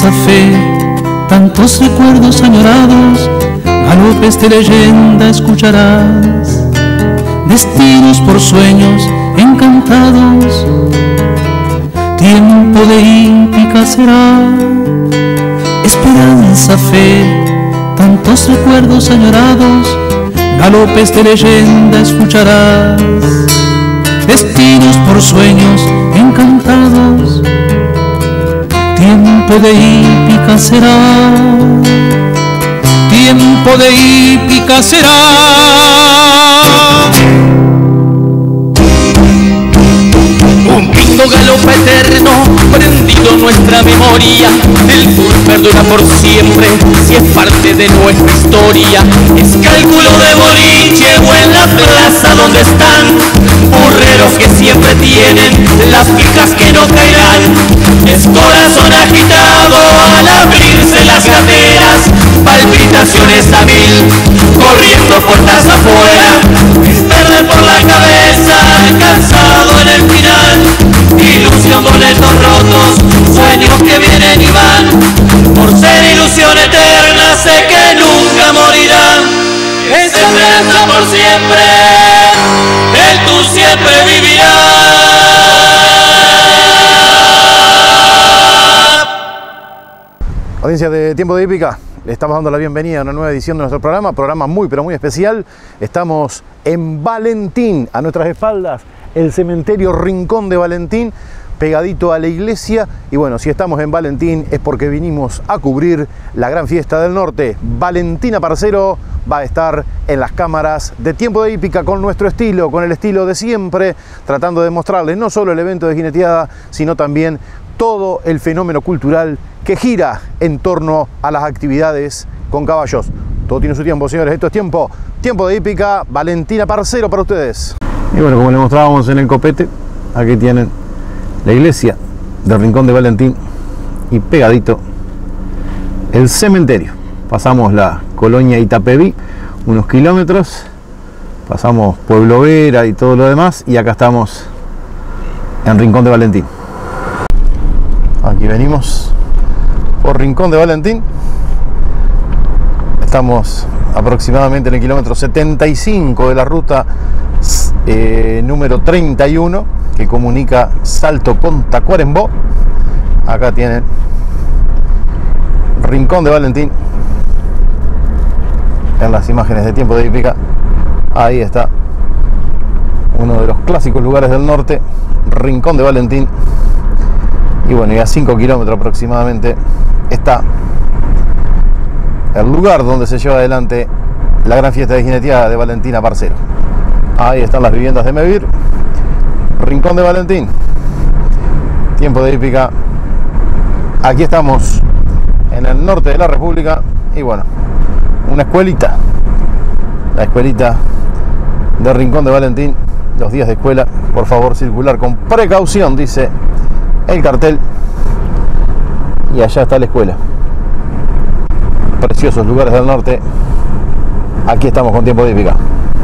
esperanza, fe, tantos recuerdos añorados, galopes de leyenda escucharás, destinos por sueños encantados, tiempo de hípica será. Esperanza, fe, tantos recuerdos añorados, galopes de leyenda escucharás, destinos por sueños encantados, tiempo de hípica será, tiempo de hípica será. Un pingo galope eterno prendido en nuestra memoria, el tour perdura por siempre si es parte de nuestra historia. Es cálculo de boliche o en la plaza donde están burreros que siempre tienen las picas que no caerán. Es corazón agitado al abrirse las caderas, palpitaciones a mil, corriendo puertas afuera. Es perder por la cabeza, cansado en el final, ilusión, boletos rotos, sueños que vienen y van. Por ser ilusión eterna sé que nunca morirán. Esperanza por siempre, el tú siempre vivirá. Audiencia de Tiempo de Hípica, le estamos dando la bienvenida a una nueva edición de nuestro programa muy pero muy especial. Estamos en Valentín, a nuestras espaldas el cementerio Rincón de Valentín, pegadito a la iglesia. Y bueno, si estamos en Valentín es porque vinimos a cubrir la gran fiesta del norte. Valentina Parcero va a estar en las cámaras de Tiempo de Hípica con nuestro estilo, con el estilo de siempre, tratando de mostrarles no solo el evento de jineteada, sino también todo el fenómeno cultural que gira en torno a las actividades con caballos. Todo tiene su tiempo, señores. Esto es Tiempo de Hípica, Valentina Parcero para ustedes. Y bueno, como les mostrábamos en el copete, aquí tienen la iglesia del Rincón de Valentín y pegadito el cementerio. Pasamos la colonia Itapeví, unos kilómetros, pasamos Pueblo Vera y todo lo demás, y acá estamos en Rincón de Valentín. Aquí venimos por Rincón de Valentín. Estamos aproximadamente en el kilómetro 75 de la ruta número 31 que comunica Salto con Tacuarembó. Acá tienen Rincón de Valentín en las imágenes de Tiempo de Hípica. Ahí está uno de los clásicos lugares del norte, Rincón de Valentín. Y bueno, y a 5 kilómetros aproximadamente está el lugar donde se lleva adelante la gran fiesta de jineteada de Valentina Parcero. Ahí están las viviendas de Mevir, Rincón de Valentín, Tiempo de Hípica. Aquí estamos en el norte de la República. Y bueno, una escuelita, la escuelita de Rincón de Valentín. Los días de escuela, por favor, circular con precaución, dice el cartel. Y allá está la escuela. Preciosos lugares del norte. Aquí estamos con Tiempo de Hípica.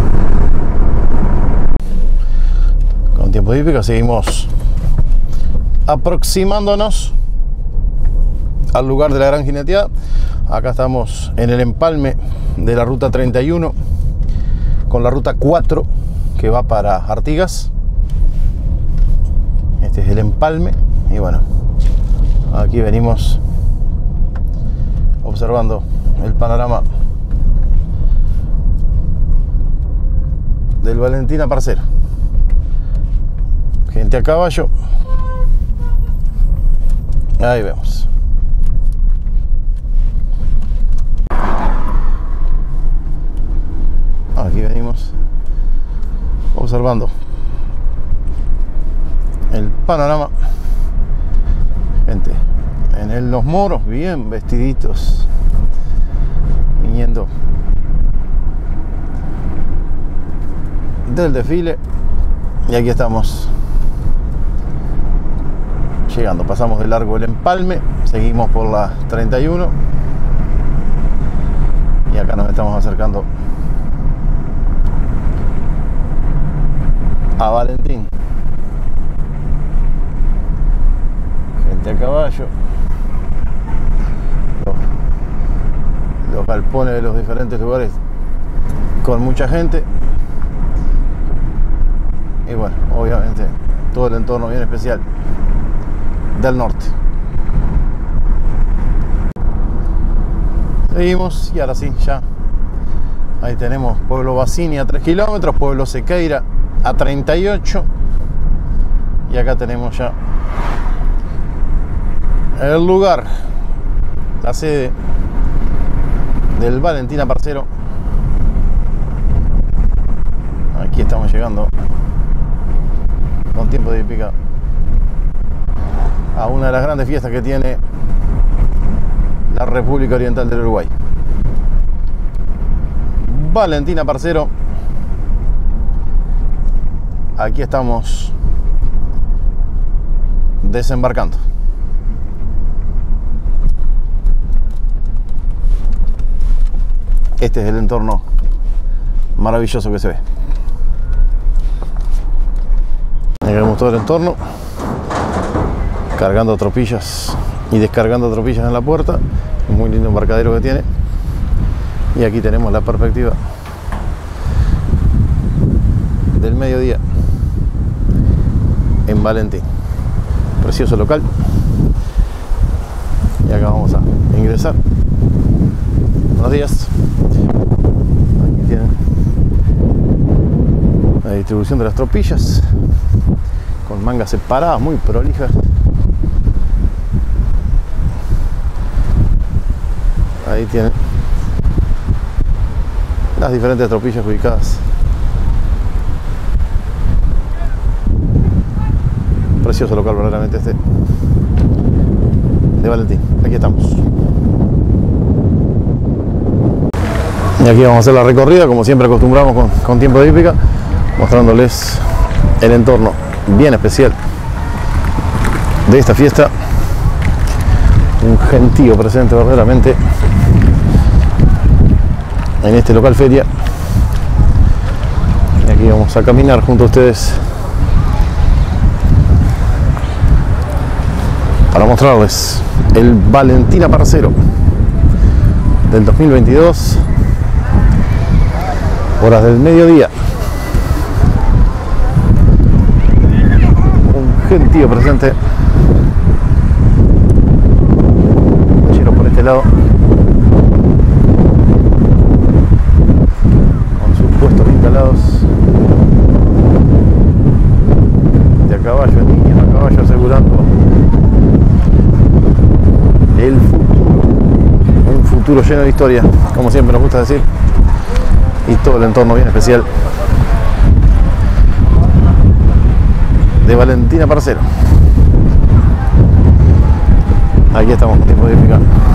Con Tiempo de Hípica seguimos aproximándonos al lugar de la gran jineteada. Acá estamos en el empalme de la ruta 31 con la ruta 4 que va para Artigas. Este es el empalme. Y bueno, aquí venimos observando el panorama del Valentina Parcero. Gente a caballo. Ahí vemos. Aquí venimos observando el panorama. Gente en los moros, bien vestiditos, viniendo del desfile. Y aquí estamos llegando, pasamos de largo el empalme, seguimos por la 31 y acá nos estamos acercando a Valentín. Gente a caballo. los galpones de los diferentes lugares con mucha gente. Y bueno, obviamente todo el entorno bien especial del norte. Seguimos y ahora sí, ya ahí tenemos Pueblo Bacini a 3 kilómetros, Pueblo Sequeira a 38, y acá tenemos ya el lugar, la sede del Valentín Aparcero. Aquí estamos llegando con tiempo de hípica a una de las grandes fiestas que tiene la República Oriental del Uruguay. Valentín Aparcero. Aquí estamos desembarcando. Este es el entorno maravilloso que se ve. Ahí vemos todo el entorno, cargando tropillas y descargando tropillas en la puerta. Un muy lindo embarcadero que tiene. Y aquí tenemos la perspectiva del mediodía en Valentín. Precioso local. Y acá vamos a ingresar. Buenos días. Aquí tienen la distribución de las tropillas con mangas separadas, muy prolijas. Ahí tienen las diferentes tropillas ubicadas. Precioso local verdaderamente este de Valentín. Aquí estamos. Y aquí vamos a hacer la recorrida, como siempre acostumbramos con tiempo de hípica, mostrándoles el entorno bien especial de esta fiesta. Un gentío presente verdaderamente en este local feria. Y aquí vamos a caminar junto a ustedes para mostrarles el Valentín Aparcero del 2022, horas del mediodía. Un gentío presente. Lleno por este lado, con sus puestos instalados de a caballo, niños a caballo, asegurando el futuro, un futuro lleno de historia, como siempre nos gusta decir, y todo el entorno bien especial de Valentín Aparcero. Aquí estamos con tiempo de hípica,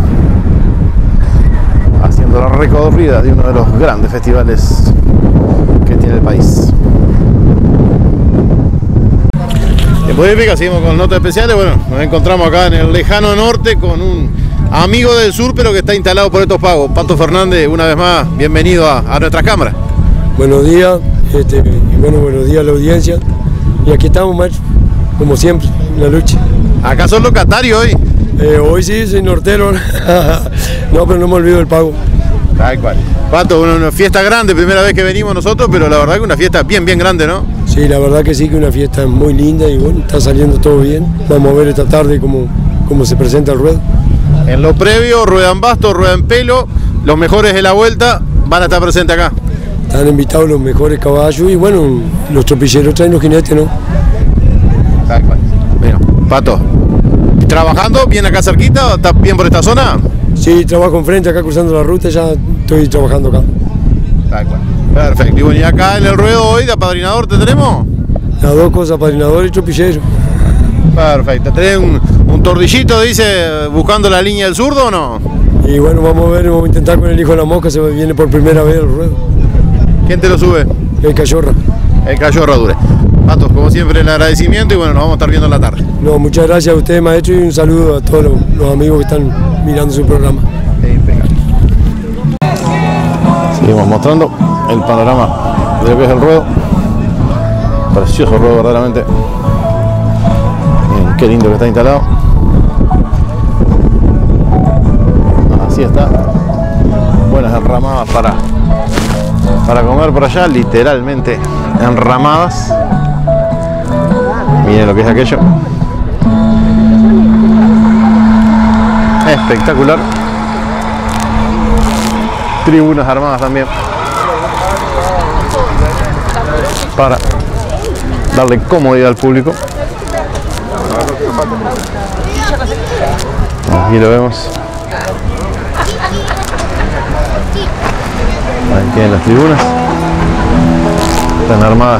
haciendo la recorrida de uno de los grandes festivales que tiene el país. Tiempo de hípica, seguimos con notas especiales. Bueno, nos encontramos acá en el lejano norte con un amigo del sur, pero que está instalado por estos pagos. Pato Fernández, una vez más, bienvenido a nuestras cámaras. Buenos días, y bueno, buenos días a la audiencia. Y aquí estamos, macho, como siempre, en la lucha. ¿Acá son locatarios hoy? Hoy sí, soy nortero. No, pero no me olvido del pago. Tal cual. Pato, una fiesta grande, primera vez que venimos nosotros, pero la verdad que una fiesta bien grande, ¿no? Sí, la verdad que sí, que una fiesta muy linda y bueno, está saliendo todo bien. Vamos a ver esta tarde cómo se presenta el ruedo. En lo previo, rueda en basto, rueda en pelo, los mejores de la vuelta van a estar presentes acá. Están invitados los mejores caballos y bueno, los tropilleros traen los jinetes, ¿no? Tal cual. Bueno, Pato, ¿trabajando bien acá cerquita? ¿Estás bien por esta zona? Sí, trabajo enfrente, acá cruzando la ruta, ya estoy trabajando acá. Tal cual. Perfecto. Y bueno, y acá en el ruedo hoy de apadrinador te tenemos. Las dos cosas, apadrinador y tropillero. Perfecto. ¿Tenés un tordillito, dice, buscando la línea del zurdo o no? Y bueno, vamos a ver, vamos a intentar con el hijo de la mosca, se viene por primera vez el ruedo. ¿Quién te lo sube? El Cachorra. El Cachorra Dure. Patos, como siempre, el agradecimiento y bueno, nos vamos a estar viendo en la tarde. No, muchas gracias a ustedes, maestro, y un saludo a todos los amigos que están mirando su programa. Seguimos mostrando el panorama de lo que es el ruedo. Precioso ruedo, verdaderamente. Miren, qué lindo que está instalado. Así está. buenas enramadas para comer por allá, literalmente enramadas. Miren lo que es aquello. Espectacular. Tribunas armadas también para darle comodidad al público. Aquí lo vemos. Ahí tienen las tribunas. Están armadas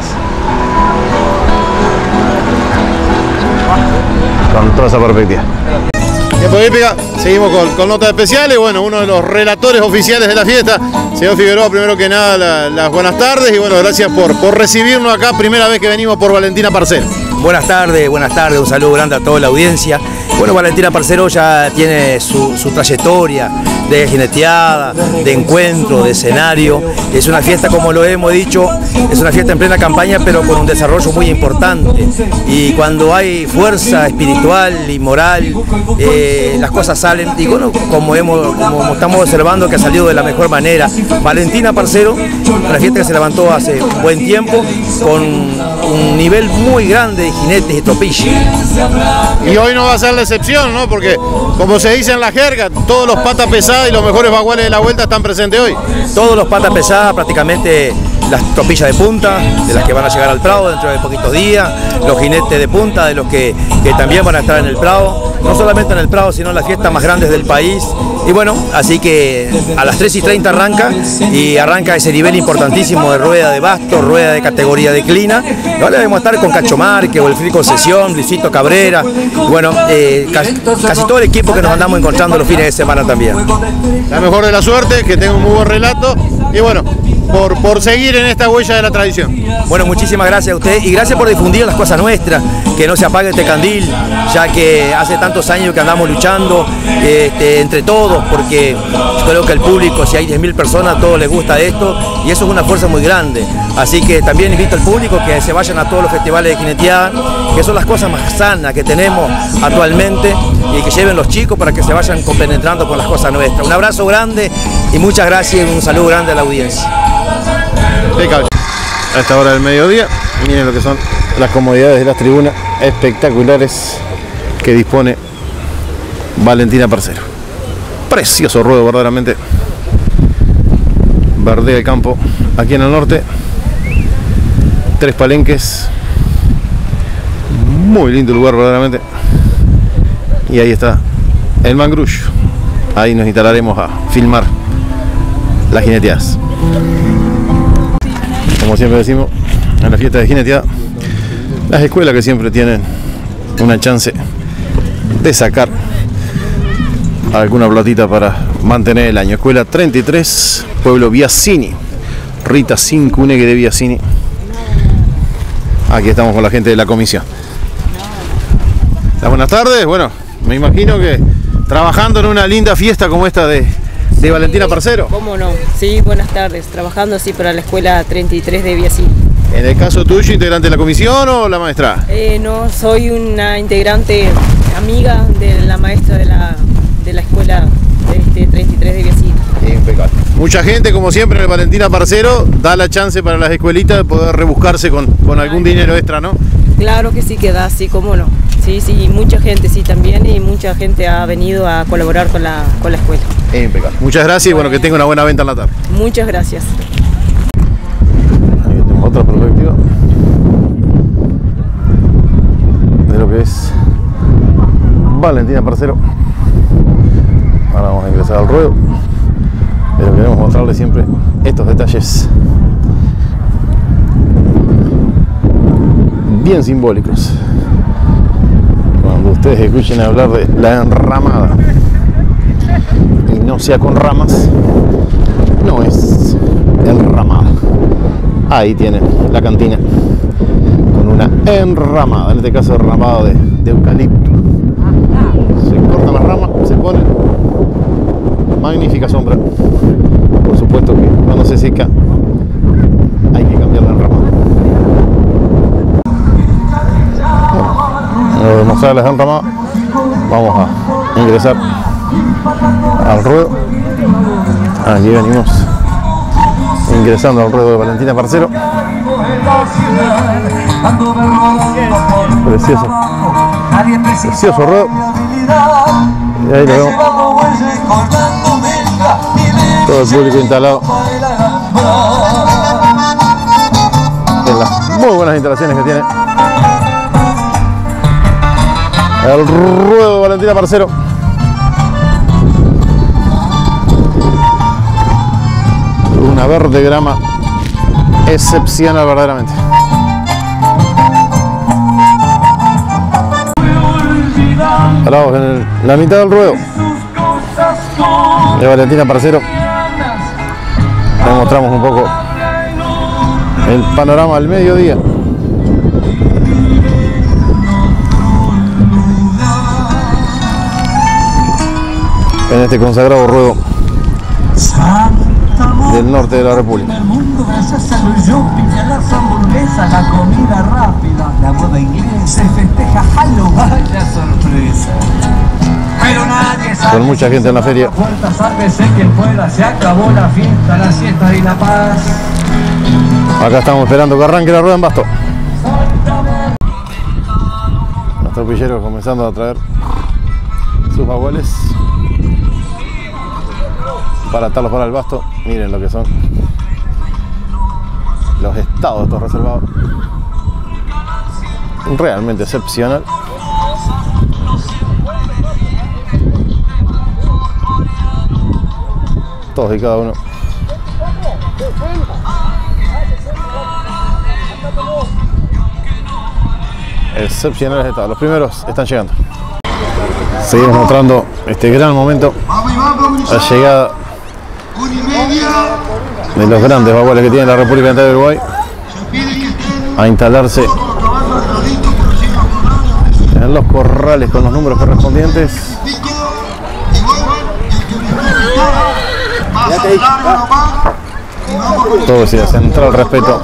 con toda esa perspectiva. Tiempo hípica, seguimos con notas especiales. Bueno, uno de los relatores oficiales de la fiesta, señor Figueroa, primero que nada las buenas tardes y bueno, gracias por recibirnos acá, primera vez que venimos por Valentina Parcero. Buenas tardes, un saludo grande a toda la audiencia. Bueno, Valentina Parcero ya tiene su trayectoria de jineteada, de encuentro, de escenario. Es una fiesta, como lo hemos dicho, es una fiesta en plena campaña, pero con un desarrollo muy importante. Y cuando hay fuerza espiritual y moral, las cosas salen. Y bueno, como estamos observando que ha salido de la mejor manera. Valentina Parcero, una fiesta que se levantó hace buen tiempo, con un nivel muy grande de jinetes y tropillas. Y hoy no va a ser la excepción, ¿no? Porque, como se dice en la jerga, todos los patas pesadas y los mejores baguales de la vuelta están presentes hoy. Todos los patas pesadas, prácticamente las tropillas de punta, de las que van a llegar al Prado dentro de poquitos días, los jinetes de punta, de los que también van a estar en el Prado, no solamente en el Prado, sino en las fiestas más grandes del país. Y bueno, así que a las 3:30 arranca ese nivel importantísimo de rueda de basto, rueda de categoría de clina. Ahora debemos estar con Cacho Márquez, Wilfried Concesión, Luisito Cabrera, y bueno, casi todo el equipo que nos andamos encontrando los fines de semana también. La mejor de la suerte, que tenga un muy buen relato y bueno, por seguir en esta huella de la tradición. Bueno, muchísimas gracias a usted y gracias por difundir las cosas nuestras, que no se apague este candil, ya que hace tantos años que andamos luchando entre todos, porque yo creo que el público, si hay 10.000 personas, a todos les gusta esto y eso es una fuerza muy grande. Así que también invito al público que se vayan a todos los festivales de jineteada, que son las cosas más sanas que tenemos actualmente, y que lleven los chicos para que se vayan compenetrando con las cosas nuestras. Un abrazo grande y muchas gracias y un saludo grande a la audiencia. A esta hora del mediodía, miren lo que son las comodidades de las tribunas espectaculares que dispone Valentina Parcero. Precioso ruedo, verdaderamente. Verdea el campo aquí en el norte. 3 palenques. Muy lindo lugar, verdaderamente. Y ahí está el mangrullo. Ahí nos instalaremos a filmar las jineteadas. Como siempre decimos, en la fiesta de jineteada, las escuelas que siempre tienen una chance de sacar alguna platita para mantener el año. Escuela 33, Pueblo Biasini, Rita Cincunegue de Biasini. Aquí estamos con la gente de la comisión. Buenas tardes, bueno, me imagino que trabajando en una linda fiesta como esta de Valentina Parcero. ¿Cómo no? Sí, buenas tardes. Trabajando así para la escuela 33 de Biasini. ¿En el caso tuyo, integrante de la comisión o la maestra? No, soy una integrante amiga de la maestra de la escuela 33 de Biasini. Impecable. Mucha gente, como siempre, en el Valentina Parcero da la chance para las escuelitas de poder rebuscarse con algún dinero extra, ¿no? Claro que sí, que da, sí, cómo no. Sí, sí, mucha gente sí también, y mucha gente ha venido a colaborar con la escuela. Impecable. Muchas gracias y bueno, que tenga una buena venta en la tarde. Muchas gracias. Ahí tenemos otra perspectiva de lo que es Valentina Parcero. Ahora vamos a ingresar al ruedo, pero queremos mostrarle siempre estos detalles bien simbólicos. Cuando ustedes escuchen hablar de la enramada y no sea con ramas, no es enramada. Ahí tienen la cantina con una enramada, en este caso enramado de eucalipto. Se cortan las ramas, se pone magnífica sombra. Por supuesto que cuando se seca hay que cambiar la enramada. Para demostrar las enramadas, vamos a ingresar al ruedo. Aquí venimos ingresando al ruedo de Valentina Parcero. Precioso. Precioso ruedo. Y ahí lo vemos. Todo el público instalado en las muy buenas instalaciones que tiene el ruedo de Valentina Parcero. Una verde grama excepcional verdaderamente. Ahora vamos en la mitad del ruedo de Valentina Parcero. Le mostramos un poco el panorama al mediodía. En este consagrado ruedo del norte de la República. Gracias a los shopping, a las hamburguesas, la comida rápida, la moda inglesa, se festeja Halloween, vaya sorpresa. Pero nadie sabe. Con mucha gente en la feria. Sálvese quien pueda, se acabó la fiesta, la siesta y la paz. Acá estamos esperando que arranque la rueda en Basto. Los tropilleros comenzando a traer sus baguales para atarlos para el Basto. Miren lo que son los estados de estos reservados. Realmente excepcional. Todos y cada uno. Excepcionales estados. Los primeros están llegando. Seguimos mostrando este gran momento. La llegada de los grandes baguales que tiene la República Oriental de Uruguay a instalarse en los corrales con los números correspondientes. Todo se centra el respeto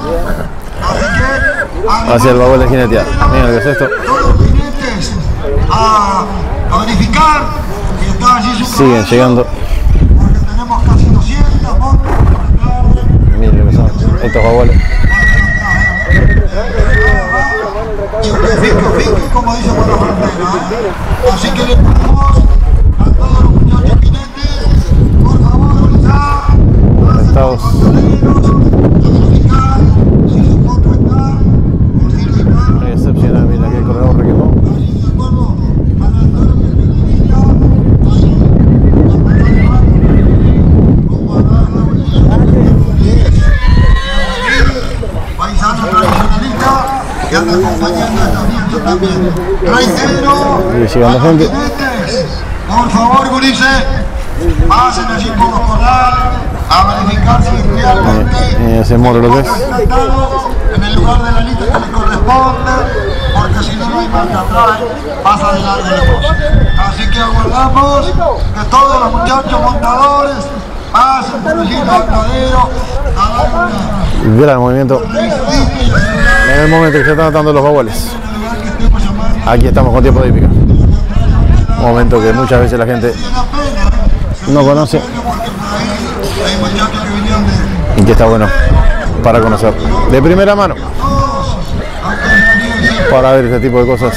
hacia el bagual de jinetear. Miren lo que es esto. Siguen llegando. Miren lo que son estos baguales. Así que le pedimos a todos los muchachos jinetes, por favor, conectados. Excepcional, mira que el corredor requemó. Que anda acompañando a estos niños también. Reitero, sigue llegando gente. Por favor, gurises, pasen allí por los corrales a verificar si realmente Ese moro lo que es. en el lugar de la lista que les corresponde, porque si no, no hay marcha atrás, pasa de largo la cosa. Así que aguardamos que todos los muchachos montadores pasen por allí al matadero a dar una... Gran movimiento. En el momento que se están atando los baguales. Aquí estamos con tiempo de hípica. Un momento que muchas veces la gente no conoce y que está bueno para conocer de primera mano, para ver este tipo de cosas.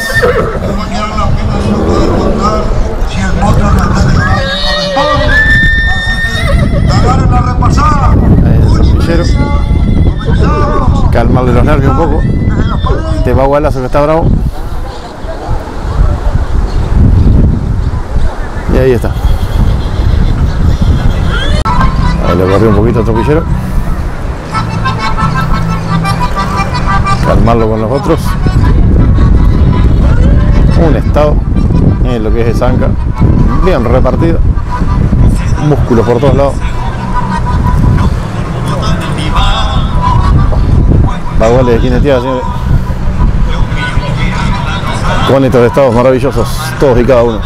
El tropillero, calmarle los nervios un poco. Este bagualazo que está bravo. Y ahí está. Ahí le corrió un poquito el tropillero. Calmarlo con los otros. Un estado en lo que es esa anca. Bien repartido. Músculos por todos lados. Baguales de jineteada, señores. Con estos estados maravillosos, todos y cada uno.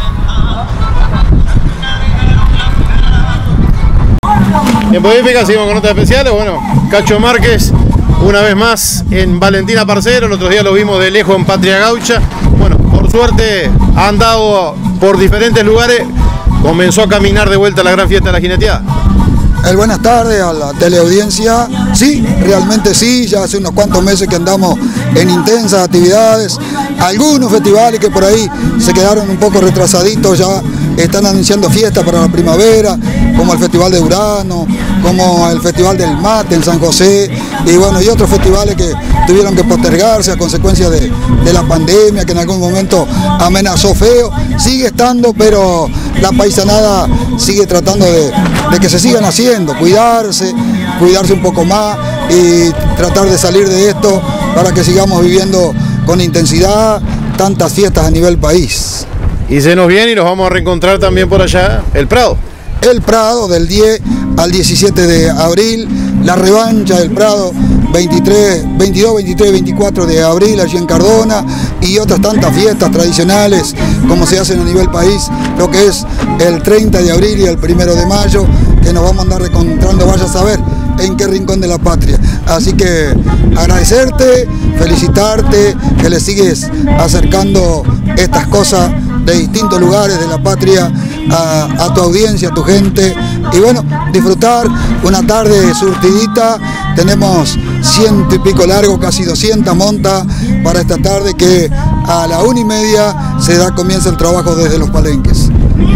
Tiempo de hípica, seguimos con notas especiales. Bueno, Cacho Márquez, una vez más en Valentina Parcero. El otro día lo vimos de lejos en Patria Gaucha. Bueno, por suerte ha andado por diferentes lugares. Comenzó a caminar de vuelta a la gran fiesta de la jineteada. Buenas tardes a la teleaudiencia. Sí, realmente sí, ya hace unos cuantos meses que andamos en intensas actividades. Algunos festivales que por ahí se quedaron un poco retrasaditos ya están anunciando fiestas para la primavera, como el Festival de Urano, como el Festival del Mate en San José, y bueno, y otros festivales que tuvieron que postergarse a consecuencia de la pandemia, que en algún momento amenazó feo. Sigue estando, pero la paisanada sigue tratando de que se sigan haciendo, cuidarse un poco más y tratar de salir de esto para que sigamos viviendo con intensidad tantas fiestas a nivel país. Y se nos viene y nos vamos a reencontrar también por allá, el Prado. El Prado del 10 al 17 de abril, la revancha del Prado 22, 23 y 24 de abril allí en Cardona, y otras tantas fiestas tradicionales como se hacen a nivel país, lo que es el 30 de abril y el 1 de mayo, que nos vamos a andar reencontrando, vaya a saber en qué rincón de la patria. Así que agradecerte, felicitarte, que le sigues acercando estas cosas de distintos lugares de la patria a tu audiencia, a tu gente, y bueno, disfrutar una tarde surtidita. Tenemos 100 y pico largo, casi 200 montas para esta tarde, que a la 1:30 comienza el trabajo desde los palenques.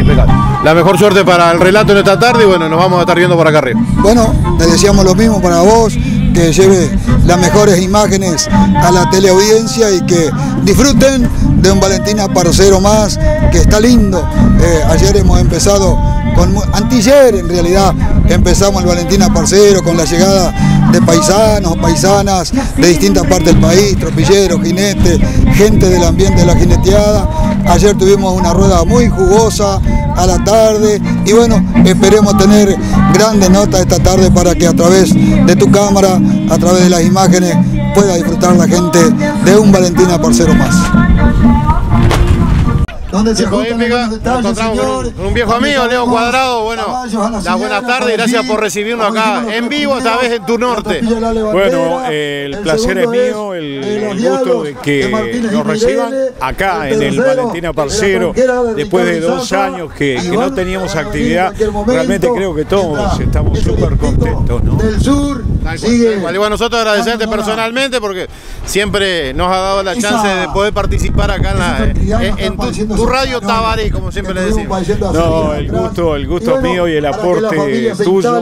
La mejor suerte para el relato en esta tarde y bueno, nos vamos a estar viendo por acá arriba. Bueno, te deseamos lo mismo para vos, que lleve las mejores imágenes a la teleaudiencia y que disfruten de un Valentín Parcero más, que está lindo. Ayer hemos empezado antier en realidad, empezamos el Valentín Parcero con la llegada de paisanos, paisanas de distintas partes del país, tropilleros, jinetes, gente del ambiente de la jineteada. Ayer tuvimos una rueda muy jugosa a la tarde y bueno, esperemos tener grandes notas esta tarde para que a través de tu cámara, a través de las imágenes, pueda disfrutar la gente de un Valentín Parcero más. Donde se nos encontramos con un viejo amigo, Leo Cuadrado. Bueno, las buenas tardes y gracias por recibirnos acá en vivo, esta vez en tu norte. Bueno, el placer es mío, el gusto de que nos reciban acá en el Valentín Parcero, después de 2 años que no teníamos actividad. Realmente creo que todos estamos súper contentos, ¿no? Del sur, y bueno, nosotros agradecerte personalmente porque siempre nos ha dado la chance de poder participar acá en tu radio Tabaré, como siempre le decimos. No, el gusto mío y el aporte tuyo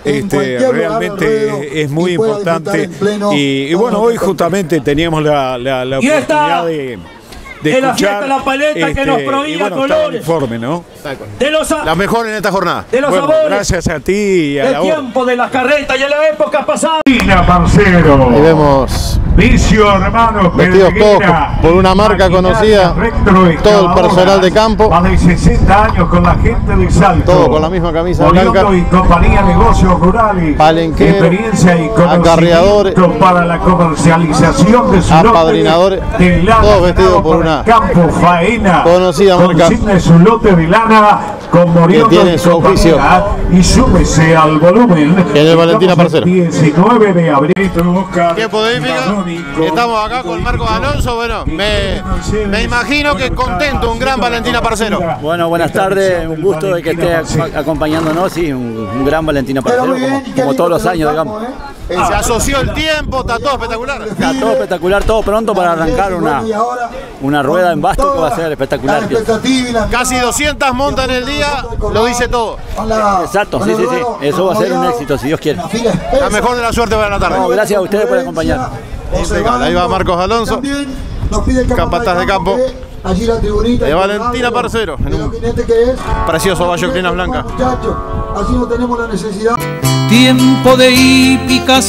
realmente es muy importante. Y bueno, hoy justamente teníamos la oportunidad de escuchar la paleta que nos prodiga colores. Informe, ¿no? La mejor en esta jornada. De los sabores. Gracias a ti y a el tiempo de las carretas y en la época pasada. Parcero. Ahí vemos Vicio, hermanos, vestidos todos por una marca conocida, todo el personal de campo, más de 60 años con la gente de Salto, todo con la misma camisa blanca, y compañía negocios rurales, palenqueros, experiencia y acarreadores, para la comercialización de su apadrinadores, todos vestidos por una campo faena conocida marca su lote de lana con que tiene su oficio y súmese al volumen en el Valentín Parcero. 19 de abril. Tiempo de hípica. Estamos acá con Marcos Alonso. Bueno, me imagino que contento, un gran Valentín Parcero. Bueno, buenas tardes, un gusto de que esté acompañándonos, sí, un gran Valentín Parcero, como todos los años, digamos. Se asoció el tiempo, está todo espectacular. Está todo espectacular, todo pronto para arrancar una rueda en basto que va a ser espectacular. Casi 200 montas en el día, lo dice todo. Exacto, sí, eso va a ser un éxito, si Dios quiere. La mejor de la suerte para la tarde. No, gracias a ustedes por acompañarnos. Ahí va Marcos Alonso, capataz de campo de Valentín Parcero, en un precioso Bayo Clinas Blanca. Así no tenemos la necesidad. Tiempo de hípica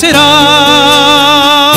será.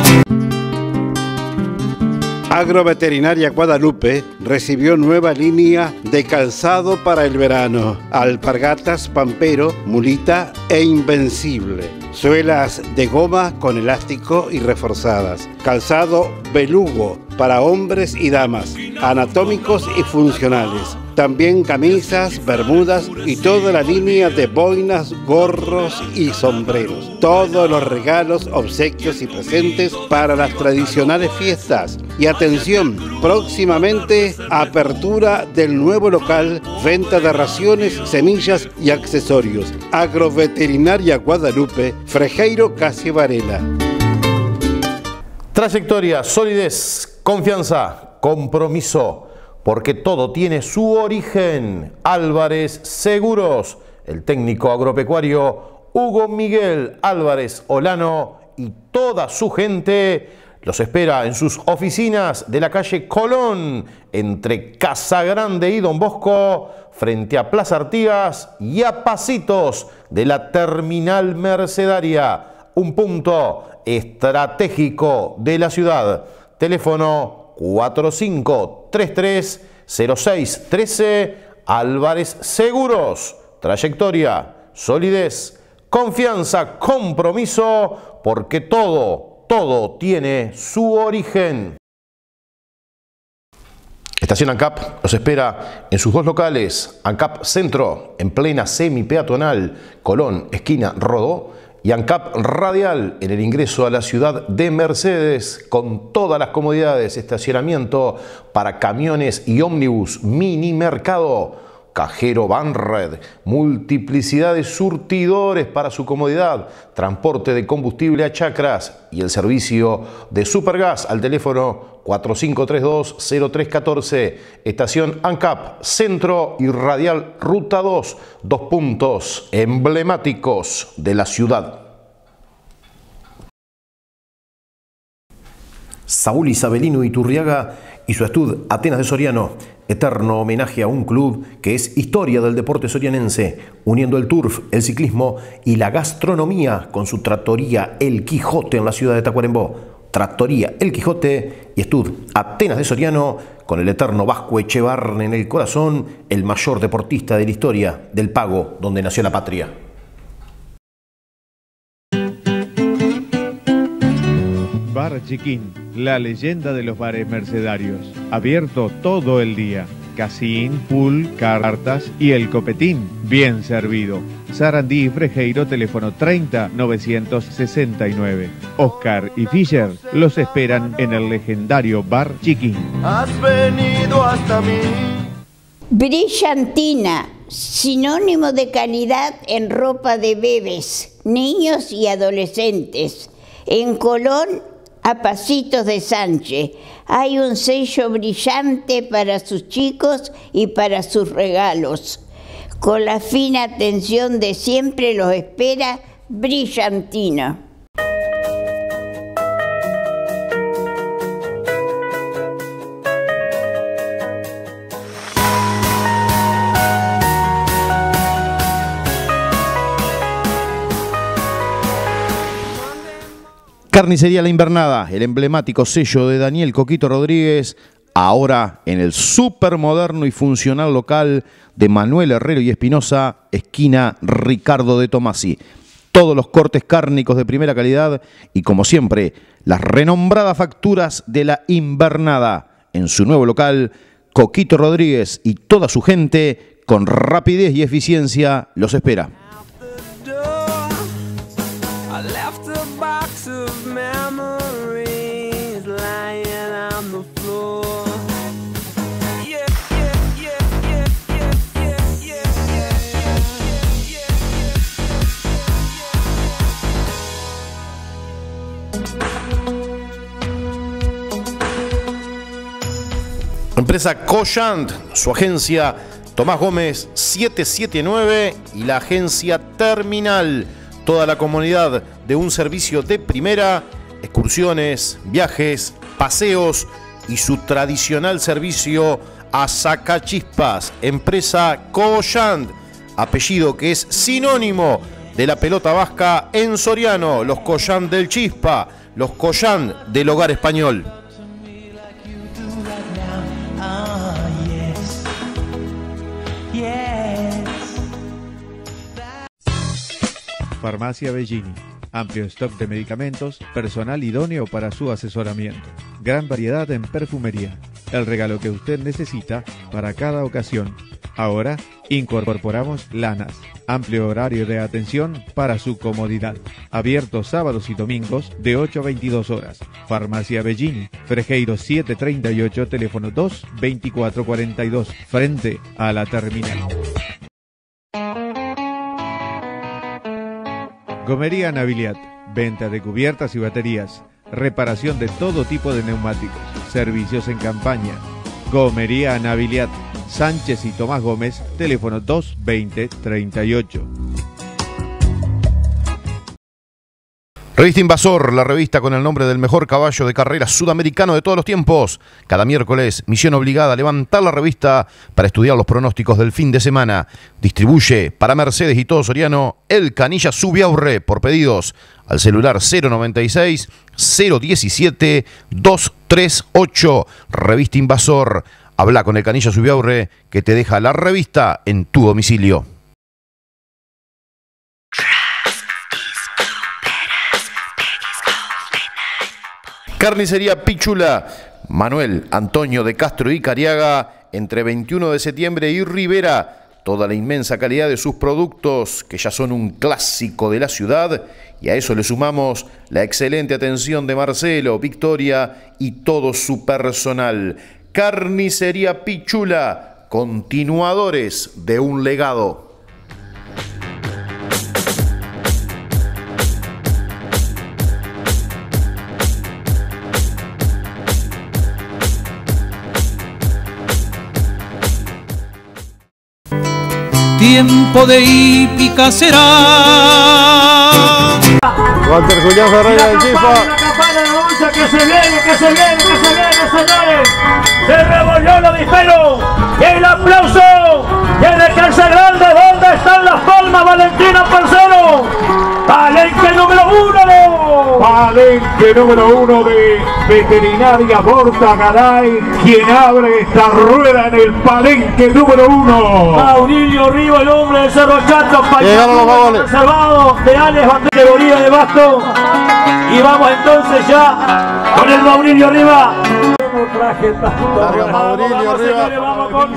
Agroveterinaria Guadalupe recibió nueva línea de calzado para el verano: alpargatas, pampero, mulita e invencible. Suelas de goma con elástico y reforzadas. Calzado belugo para hombres y damas, anatómicos y funcionales. También camisas, bermudas y toda la línea de boinas, gorros y sombreros. Todos los regalos, obsequios y presentes para las tradicionales fiestas. Y atención, Próximamente, apertura del nuevo local, venta de raciones, semillas y accesorios. Agroveterinaria Guadalupe, Frejeiro Casi Varela. Trayectoria, solidez, confianza, compromiso, porque todo tiene su origen. Álvarez Seguros, el técnico agropecuario Hugo Miguel Álvarez Olano y toda su gente los espera en sus oficinas de la calle Colón, entre Casa Grande y Don Bosco, frente a Plaza Artigas y a pasitos de la terminal mercedaria. Un punto estratégico de la ciudad. Teléfono 4533-0613. Álvarez Seguros. Trayectoria, solidez, confianza, compromiso, porque todo tiene su origen. Estación ANCAP los espera en sus dos locales. ANCAP Centro, en plena semi-peatonal, Colón, esquina Rodó, y ANCAP Radial, en el ingreso a la ciudad de Mercedes, con todas las comodidades, estacionamiento para camiones y ómnibus, mini mercado, cajero Banred, multiplicidad de surtidores para su comodidad, transporte de combustible a chacras y el servicio de Supergas al teléfono 4532-0314. Estación ANCAP, Centro y Radial Ruta 2, dos puntos emblemáticos de la ciudad. Saúl Isabelino Iturriaga y su estud Atenas de Soriano, eterno homenaje a un club que es historia del deporte sorianense, uniendo el turf, el ciclismo y la gastronomía con su trattoría El Quijote en la ciudad de Tacuarembó. Trattoría El Quijote y estud Atenas de Soriano, con el eterno Vasco Echevarne en el corazón, el mayor deportista de la historia del Pago, donde nació la patria. Bar Chiquín, la leyenda de los bares mercedarios. Abierto todo el día. Casín, pool, cartas y el copetín. Bien servido. Sarandí y Frejeiro, teléfono 30-969. Oscar y Fischer los esperan en el legendario Bar Chiquín. Has venido hasta mí. Brillantina, sinónimo de calidad en ropa de bebés, niños y adolescentes. En Colón, a pasitos de Sánchez, hay un sello brillante para sus chicos y para sus regalos. Con la fina atención de siempre los espera Brillantina. Carnicería La Invernada, el emblemático sello de Daniel Coquito Rodríguez, ahora en el supermoderno y funcional local de Manuel Herrero y Espinosa, esquina Ricardo de Tomasi. Todos los cortes cárnicos de primera calidad y, como siempre, las renombradas facturas de La Invernada. En su nuevo local, Coquito Rodríguez y toda su gente, con rapidez y eficiencia, los espera. Empresa Coyant, su agencia Tomás Gómez 779 y la agencia Terminal. Toda la comunidad de un servicio de primera, excursiones, viajes, paseos y su tradicional servicio a sacachispas. Empresa Coyant, apellido que es sinónimo de la pelota vasca en Soriano. Los Coyant del Chispa, los Coyant del Hogar Español. Farmacia Bellini. Amplio stock de medicamentos, personal idóneo para su asesoramiento. Gran variedad en perfumería. El regalo que usted necesita para cada ocasión. Ahora incorporamos lanas, Amplio horario de atención para su comodidad. Abierto sábados y domingos de 8 a 22 horas. Farmacia Bellini, Frejeiro 738, teléfono 2-2442, frente a la terminal. Gomería Naviliat, venta de cubiertas y baterías, reparación de todo tipo de neumáticos, servicios en campaña. Gomería Naviliat, Sánchez y Tomás Gómez, teléfono 220-38. Revista Invasor, la revista con el nombre del mejor caballo de carrera sudamericano de todos los tiempos. Cada miércoles, misión obligada, levantar la revista para estudiar los pronósticos del fin de semana. Distribuye para Mercedes y todo Soriano el Canilla Subiaurre por pedidos al celular 096-017-238. Revista Invasor. Habla con el Canilla Subiaurre que te deja la revista en tu domicilio. Carnicería Pichula, Manuel Antonio de Castro y Cariaga, entre 21 de septiembre y Rivera. Toda la inmensa calidad de sus productos, que ya son un clásico de la ciudad, y a eso le sumamos la excelente atención de Marcelo, Victoria y todo su personal. Carnicería Pichula, continuadores de un legado. Tiempo de hípica será. Walter Julián Ferreira del Chifa. Que se viene, que se viene, que se viene, señores. Se revolvió el avispero. Y el aplauso. Y el alcance grande. ¿Dónde están las palmas, Valentina Parcero? Palenque número 1. Palenque número 1 de Veterinaria Borta Garay, quien abre esta rueda en el palenque número 1. Maurilio Riva, el hombre de Cerro Chato, paisano reservado de Alex, categoría de basto. Y vamos entonces ya con el Maurilio arriba. Larga Maurilio arriba. Vamos con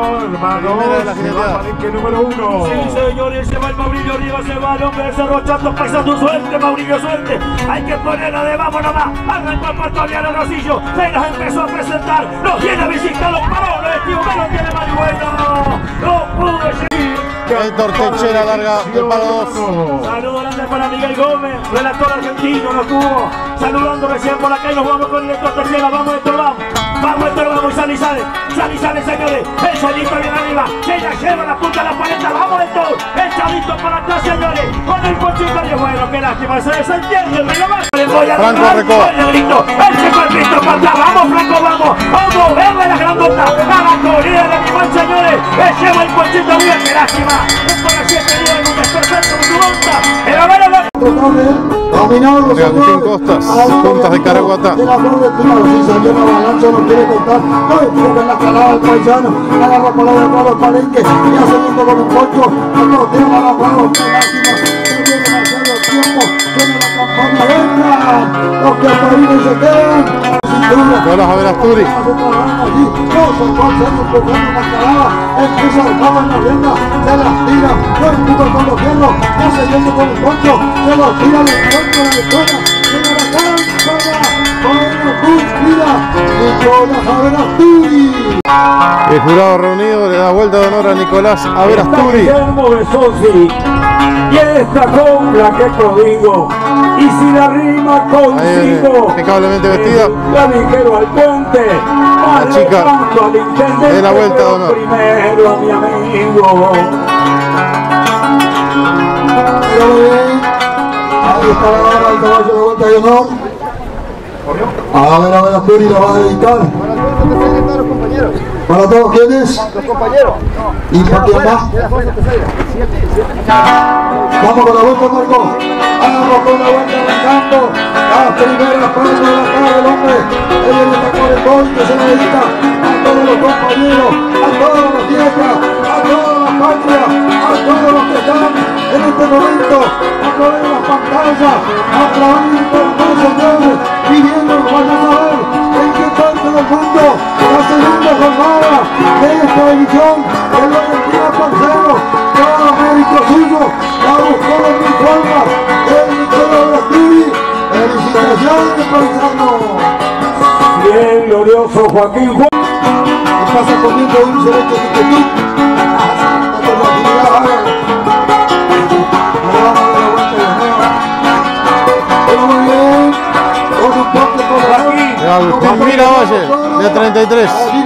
Palenque número 1. Sí, señores, se va el Maurilio arriba, se va el hombre de Cerro Chato, paisano, suerte, Maurilio, suerte. Hay que ponerla de vamos nomás. Arrancó el Pastoriano Rosillo, se las empezó a presentar. Los tiene a visitar los parones, tío, que lo tiene más bueno. No pudo seguir. Héctor Techera, larga del palo 2. Saludos grandes para Miguel Gómez, relator argentino, nos tuvo saludando recién por acá y nos vamos con Héctor Techera. Vamos, Héctor, vamos. Vamos, Héctor, vamos, y sale, señores. El solito viene arriba, se la lleva la punta de la paleta. Vamos, Héctor, echadito para atrás, señores. Con el pochito, y bueno, qué lástima, se desentiende. Le voy a Franco Recó. El grito, el Cristo para atrás. Vamos, Franco, vamos. Vamos, verle la grandota. A la corrida del animal, señores. Le lleva el pochito bien, qué lástima. Es por así querido el mundo, es perfecto con su monta. El abuelo va. Levantín Costas, Contas de Caraguatá. De la flor de tiro, si salió una avalancha, no quiere contar. No le tuvo en la calada del paisano. Agarra por la de Pablo Palenque. Y hace viento con un poncho. No tiene la mano, qué lástima. Se viene Marcelo tiempo. Suena la campana, venga. Los que aparecen se quedan. Hola, Javier Asturi. Empieza el pavo en la rienda, se las tira, no empuja con los fierros, ya se viene con el poncho, se los tira al encuentro de la escuela, se la campana, bueno, mira, Nicolás Javier Asturi. El jurado reunido le da vuelta de honor a Nicolás Javier Asturi. Guillermo Besozzi. Y esta copla que prodigo, y si la rima consigo, impecablemente vestida, la ligero al puente, la chica de la vuelta de honor. Primero a mi amigo. Pero bien, ahí está la barra del caballo de vuelta de honor. A ver, Asturi lo va a dedicar. ¿Para todos quiénes? Los compañeros. ¿Y para quién más? Vamos con la vuelta, Marco. Vamos con la vuelta arrancando. Las primeras palmas de la cara del hombre. Él viene a sacar el gol que se le dedica a todos los compañeros, a todas las tierras, a todas las patrias, a todos los que están en este momento a través de las pantallas, a través de internet, señores, viviendo en Guadalajara, en qué parte del mundo, la segunda jornada de esta edición de Valentina Parcero, toda América kilómetros suyos, la buscó de mi forma, el Nicolás de la Trivi. Felicitaciones, paisano. Bien, glorioso Joaquín Juan. ¿Qué pasa comiendo un celeste tiquetín? Agustín Miravalles, de 33.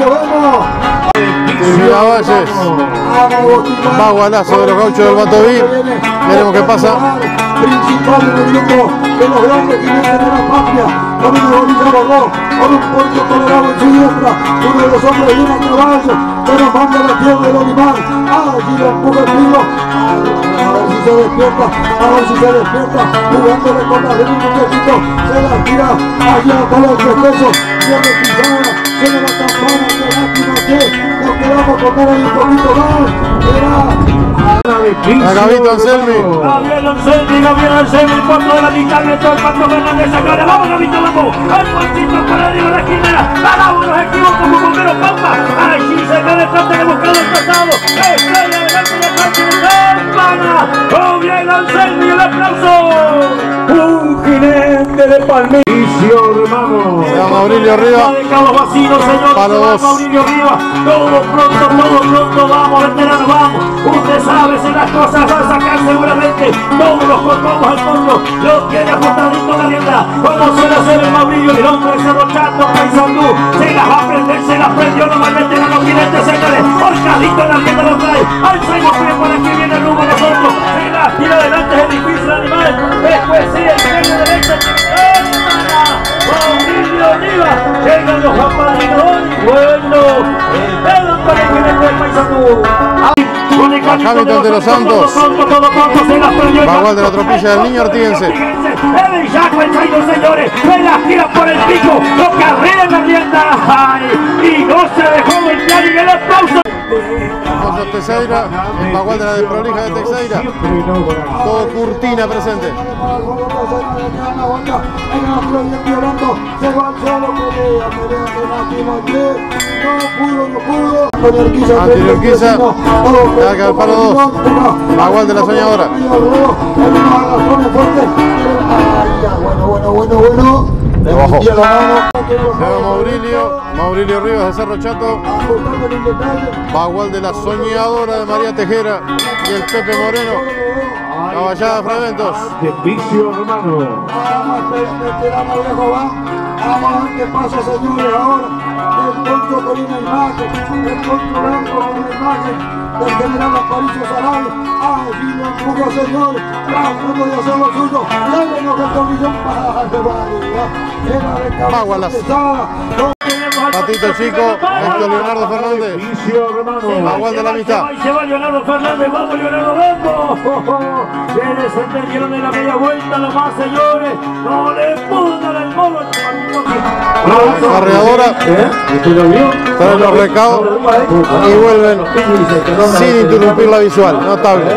Miravalles, bagualazo de los gauchos del Batoví. Veremos qué pasa. Principal del grupo de los grandes jinetes de la patria, Camino Bonilla Bogó, con un poncho colorado en su diestra, uno de los hombres viene a caballo, que nos manda la tierra del Olimar, allí lo empuja el frío, a ver si se despierta, jugándole con las de un muchachito, se la tira allá por el pescozo, pierde pisada, suena la campana, que lástima que nos quedamos con él un poquito más, Gabito Anselmi. Gabriel Anselmi, cuarto de la mitad, Néstor Pato Fernández, acá, vamos Gabito, vamos, al puntito para arriba la esquinera, paramos los equipos como bomberos Pampa, allí se cae de frente, buscando el pasado, estrella adelante de frente de campana, Gabriel Anselmi, el aplauso, un jinete de Palmicio, hermano, se llama Maurilio Rivas, de Cabo Vacino, señor, palo 2, Maurilio Rivas, todo pronto, vamos, veterano, vamos, usted sabe si las cosas van a sacar seguramente, todos los cortamos al fondo, lo quiere ajustadito la rienda, como suele hacer el Maurilio, el hombre de Cerro Chato, Paisandú, se las va a prender, se las prendió, no va a meter a los jinetes, señores, horcadito en la rienda lo trae, alza y por aquí viene el rumbo de nosotros, se las tira adelante, es difícil animal, después sí, el freno derecho, Maurilio Rivas, llegan los apadrinadores, bueno, el dedo para el jinete del Paisandú. Hamilton de los Santos, Bagual de la Tropilla del Niño Artiguense. El Jaco, el Chairo, señores, se la tira por el pico, lo carrea en la rienda, y no se dejó golpear, y el aplauso. José Teixeira, el Bagual de la Desprolija de Teixeira. Todo Curtina presente. Antirurquiza, acá el palo 2, Bagual de la Soñadora. Bueno. Debajo. Maurilio Rivas de Cerro Chato, Bagual de la Soñadora de María Tejera y el Pepe Moreno, Caballada Fragmentos. Vamos a ver qué pasa, señores, ahora. El poncho con una imagen, el poncho blanco con una imagen del general Aparicio Sarabia. Allí lo empuja, señores, tratando de hacer lo suyo. Llévenos el tornillón para Bagualas. Patito Chico, Héctor Leonardo Fernández, Bagual de la Amistad. Se va Leonardo Fernández, vamos Leonardo, vamos. Se desentendieron en la media vuelta nomás, señores. No le pudo dar el mono. Carreadora, traen los recados y vuelven sin interrumpir la visual, notable.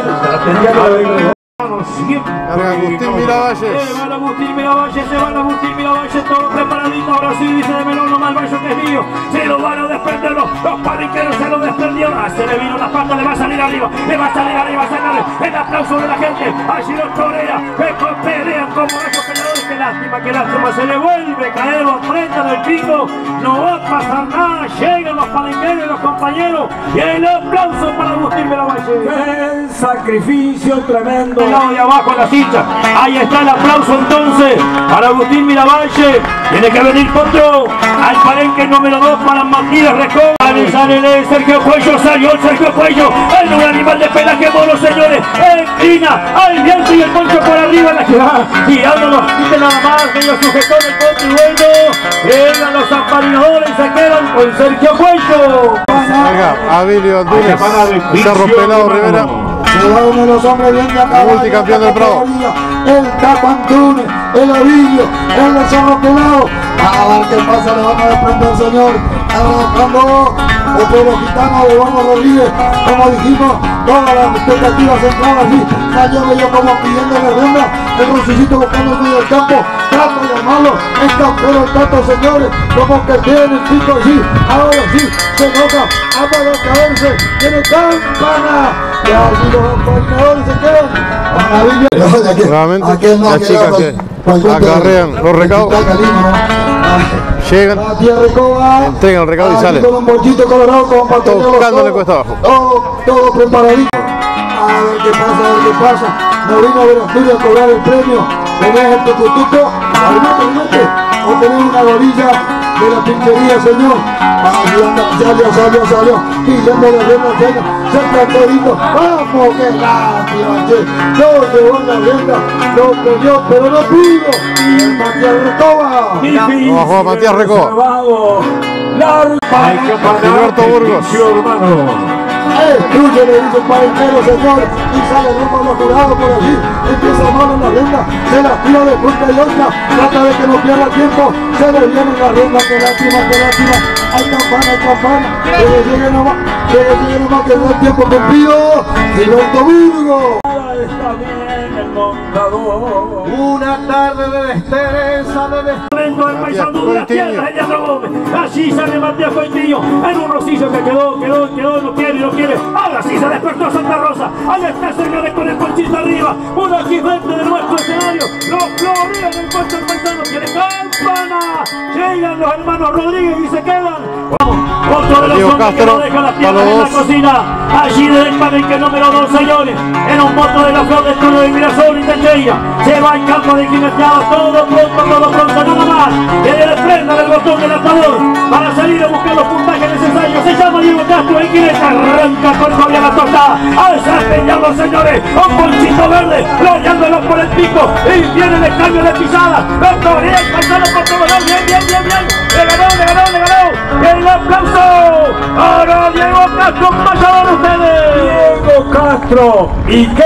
Carga Agustín Miravalles. Se van Agustín Miravalles, todo preparadito. Ahora sí dice de melón, no mal vallo que es mío. Se lo van a desprender los paniqueros, se lo desprendieron. Se le vino las patas, le va a salir arriba, sacarle el aplauso de la gente. Allí los torea, pelean como esos peleadores. Qué lástima, se le vuelve a caer, lo apretan el pico. No va a pasar nada, llegan los palenqueros y los compañeros. Y el aplauso para Agustín Miravalles. ¡Qué sacrificio tremendo! De abajo en la cincha. Ahí está el aplauso entonces para Agustín Miravalles. Tiene que venir Potro al palenque número 2 para Matías Recón. Sale Sergio Cuello, salió Sergio Cuello. El nuevo animal de pelaje mono, señores. Inclina al viento y el poncho por arriba. Tirando los quiten nada más. Medio sujetón el poncho y bueno. Llegan los apadrinadores y se quedan con Sergio Cuello. Venga, Abilio Antunes, Cerro Pelado Rivera. Uno de los hombres bien de acá, multicampeón del Prado. El Caco Antunes, el Avillo, el de Cerro Pelado. A ver qué pasa, le van a desprender, señor. Arrancando entre los gitanos de Eduardo Rodríguez, como dijimos, todas las expectativas entraban así, salió yo como pidiéndole ronda, el Roncillito buscando el medio del campo, trato de llamarlo, es campero el Tato, señores, como que tiene el pico así, ahora sí, se nota, para caerse, tiene campana, y así los coordinadores se quedan, maravilla. Nuevamente, las chicas que acarrean los recados, llegan, entregan el recado y salen, tocándole cuesta abajo. Todo preparadito. A ver qué pasa, a ver qué pasa. No vino a ver Asturias a cobrar el premio. Tenés el tucutuco, o tenés una gorilla de la pinchería, señor. Ahí anda, salió. Y ya me la rienda, se todito. Vamos, qué lástima, che. No llevó la rienda, lo peleó, pero no pudo. Y Matías Recoba. Vamos a jugar Matías Recoba. Gilberto Burgos. Destruye, le dice el paentero, señor, y sale rumbo a los jurados por allí, empieza a mano en la rienda, se la tira de punta y otra, trata de que no pierda tiempo, se le viene la rienda, qué lástima, hay campana, que le llegue nomás, que no hay tiempo cumplido, Gilberto Burgos. Está bien el montador. Una tarde de destereza, del Paysandú de las tierras de Diablo Gómez. Allí sale Matías Coitillo en un Rosillo que quedó, no quiere. Ahora sí se despertó Santa Rosa. Ahí está, señores, con el ponchito arriba. Uno aquí frente de nuestro escenario. Los florean el puesto del paisano. Tiene campana. Llegan los hermanos Rodríguez y se quedan. Otro de los hombres que no deja las piernas en la cocina. Allí del palenque número 2, señores. En un voto de la flor de Estudio de Mirasol y Techeira. Se va al campo de jineteado. Todo pronto, nada más. Que le prenda el botón del atador para salir a buscar los puntajes necesarios. Se llama Diego Castro, el jinete arranca con Fabián la tostada. Al sarteñado, señores, un ponchito verde, rodeándolo por el pico. Y viene el cambio de pisada. Lo torea el paisano por todo lado. Bien. Le ganó. El aplauso para Diego Castro, mayador ustedes. Diego Castro. ¿Y qué?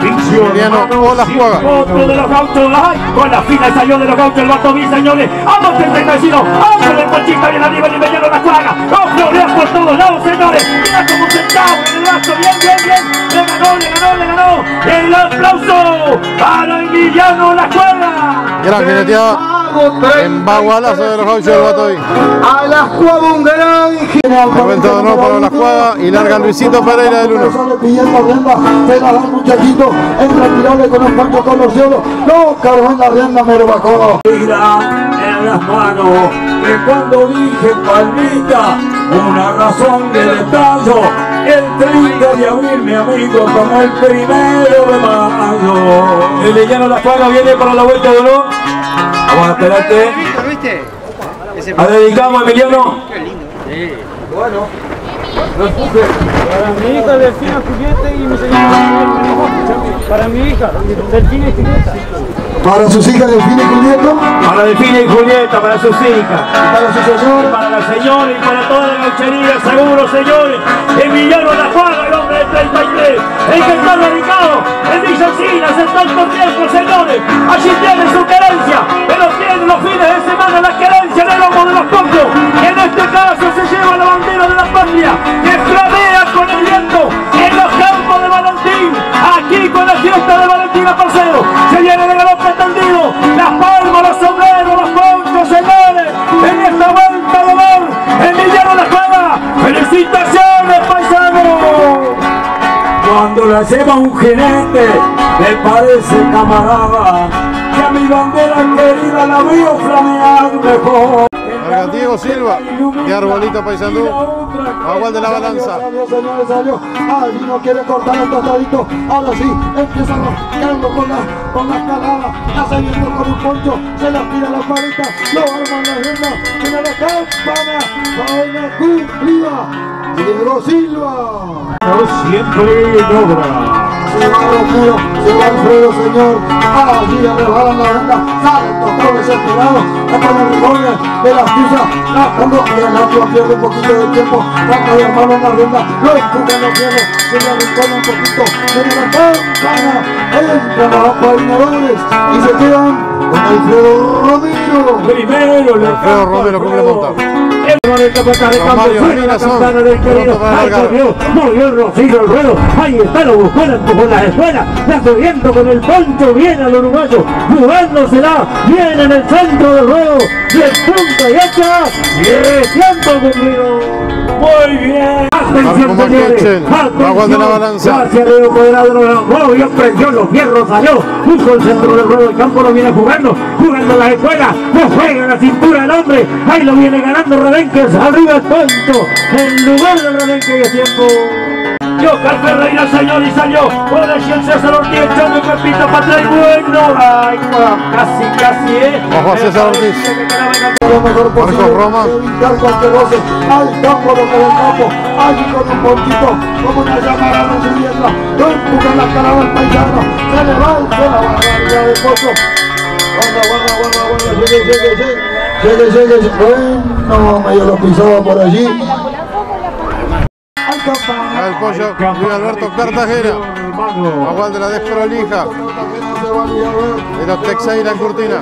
Otro de los gauchos, con la fina salió de los gauchos el Batoví, señores. Vamos el vecino, vamos el ponchito bien arriba y Emiliano la cuaga. Los floreas por todos lados, señores. Mira como centavo en el brazo, bien. Le ganó. El aplauso para Emiliano la cuaga. Gran jineteada en bagualazo de los gauchos del Batoví. A la Juega un gran momento de nuevo para la Juega y larga Luisito Pereira del 1. Sale pidiendo rienda, se la da el muchachito, entra a tirarle con un pancho con los cielos, no cargó en la rienda, me lo bajó. Mira en las manos, que cuando dije palmita, una razón de descanso, el 30 de abril, mi amigo, como el 1 de mayo. El Llano La Juega viene para la vuelta de honor. Vamos a esperarte. A dedicamos, Emiliano. Bueno. Para mi hija Delfina Julieta y mi señora. Para mi hija Delfina y Julieta. Para sus hijas Delfina y Julieta. Para Delfina y Julieta, para sus hijas. Para su señora. Para la señora y para toda la gauchería, seguro, señores. Emiliano La Juega, el hombre de 33. El que está radicado en Villa Encinas, en tanto tiempo, señores. Allí tiene su querencia, pero tiene los fines de semana la querencia del lomo de los pocos. Que en este caso se lleva la bandera de la patria, que flamea con el viento en los campos de Valentín. Aquí con la fiesta de Valentina Parcero. Se viene de galope tendido, las palmas, los sombreros, los ponchos, señores. En esta vuelta de honor, Emiliano La Juega. ¡Felicitaciones, paisano! Cuando la lleva un jinete, me parece, camarada, que a mi bandera querida la veo flamear mejor. Diego Silva, de Arbolito Paysandú, Agual de la Balanza. Salió. Allí no quiere cortar el tostadito. Ahora sí, empieza rascando con la escalada. Hace viento con un poncho, se la tira la palita, lo arma en la rienda, tiene la campana, vaina cumplida. Diego Silva. No siempre logra. Se va Romero, se va Alfredo, señor. Allí le rebalan la rienda, sale el tostado desesperado, hasta la Rigoña de las piezas, tratando que el otro pierde un poquito de tiempo, trata de armarlo en la rienda, lo empuja, no pierde, se le arrincona un poquito, tiene la campana, entran los coordinadores y se quedan con Alfredo Romero. Primero, Alfredo Romero, ¿cómo le monta? con el capataz de campo, suena la campana del querido. Ahí movió el Rocío el ruedo. Ahí está, lo buscó, la empujó la escuela. La subiendo con el poncho, viene al uruguayo, jugándosela, viene en el centro del ruedo. Y el punta y hecha. Y tiempo cumplido. Muy bien. Atención, señores. Agua de la balanza. Hacia Leo Cuadrado lo movió, prendió los fierros, salió. Puso el centro del ruedo, el campo lo viene jugando la escuela. No juega la cintura del hombre. Ahí lo viene ganando Rebenques. Arriba el poncho. En lugar de Rebenques y tiempo. Oscar Ferreira, señor, y salió por allí el César Ortiz echando el campito para atrás. Bueno, ay, casi, Ojo a César Ortiz. Marcos Roma. Evitar cualquier roce al campo, lo que del campo, allí con un poquito, como una llamada no subiendo, no empujan la cara al paisano, se levanta la barbaridad del pozo. Guarda, llegue, bueno, medio lo pisaba por allí. El pollo, Luis Alberto Cartagena. Aguante la desprolija de los Texeira en Cortina.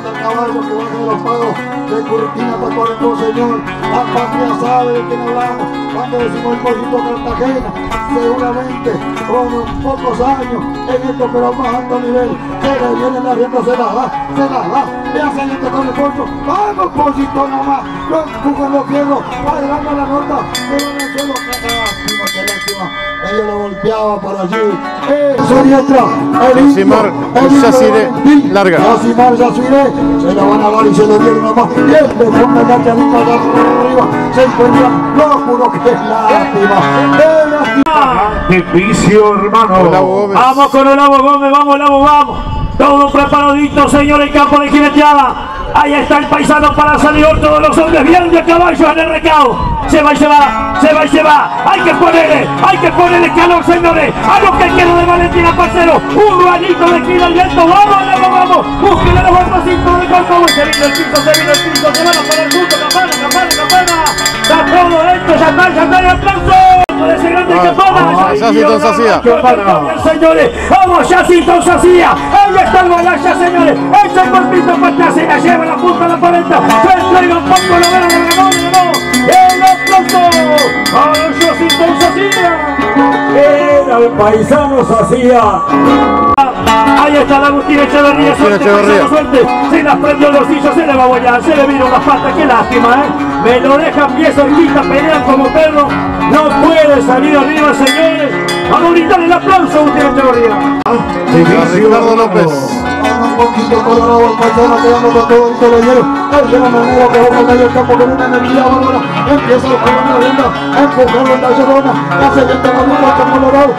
De Cortina para Corenco, señor. La patria sabe de quién hablamos. Cuando decimos el pollito Cartagena, seguramente con pocos años en esto, pero más alto nivel. Que le viene la rienda, se la da. Le hace gente con el pollo. Vamos, pollito nomás. Lo empujan los fierros. Adelante la nota. Se van al suelo. Qué lástima. Ella lo golpeaba por allí. Su diestra. Yosimar Yaciré. Larga. Yosimar Yaciré. Se la van a dar y se lo dieron nomás. Y él le pone la chanita de arriba. Se encuentra locuro, que es lástima. De vicio, hermano. Vamos con Olavo Gómez, vamos. Todo preparadito, señor, el campo de jineteada. Ahí está el paisano para salir. Todos los hombres bien de caballo en el recao. Se va. Hay que ponerle calor, señores. A lo que queda de Valentina Parcero. Un ruanito de esquina al viento. Vamos. Búsquenle los botoncitos de campo. Se vino el piso. Se van a poner juntos. Campana. Está todo esto. Ya está el aplauso. De ese grande campana. Yacito Sacía. Señores, vamos, Yacito Sacía. Ahí está el Balaya, señores. Echa el golpito para atrás. Se la lleva la punta a la paleta. Se entrega un poco, lo ganó. El aplauso a Yacito Sacía. Era el paisano Sacía. Ahí está la Agustín Echeverría. Suerte. Se las prendió el bolsillo, se le va a bollar, se le vino las patas. Qué lástima, Me lo dejan pie cerquita, pelean como perro. No puede salir arriba, señores. Vamos a gritar el aplauso a Agustín Echeverría. Ricardo López. Un poquito colorado el paisano, quedando con todo el caballero. El de la manera que va por medio del campo con una energía bárbara. Empieza el juego en la venda, a empujarlo en la llorona. Hace viento con un cuarto colorado.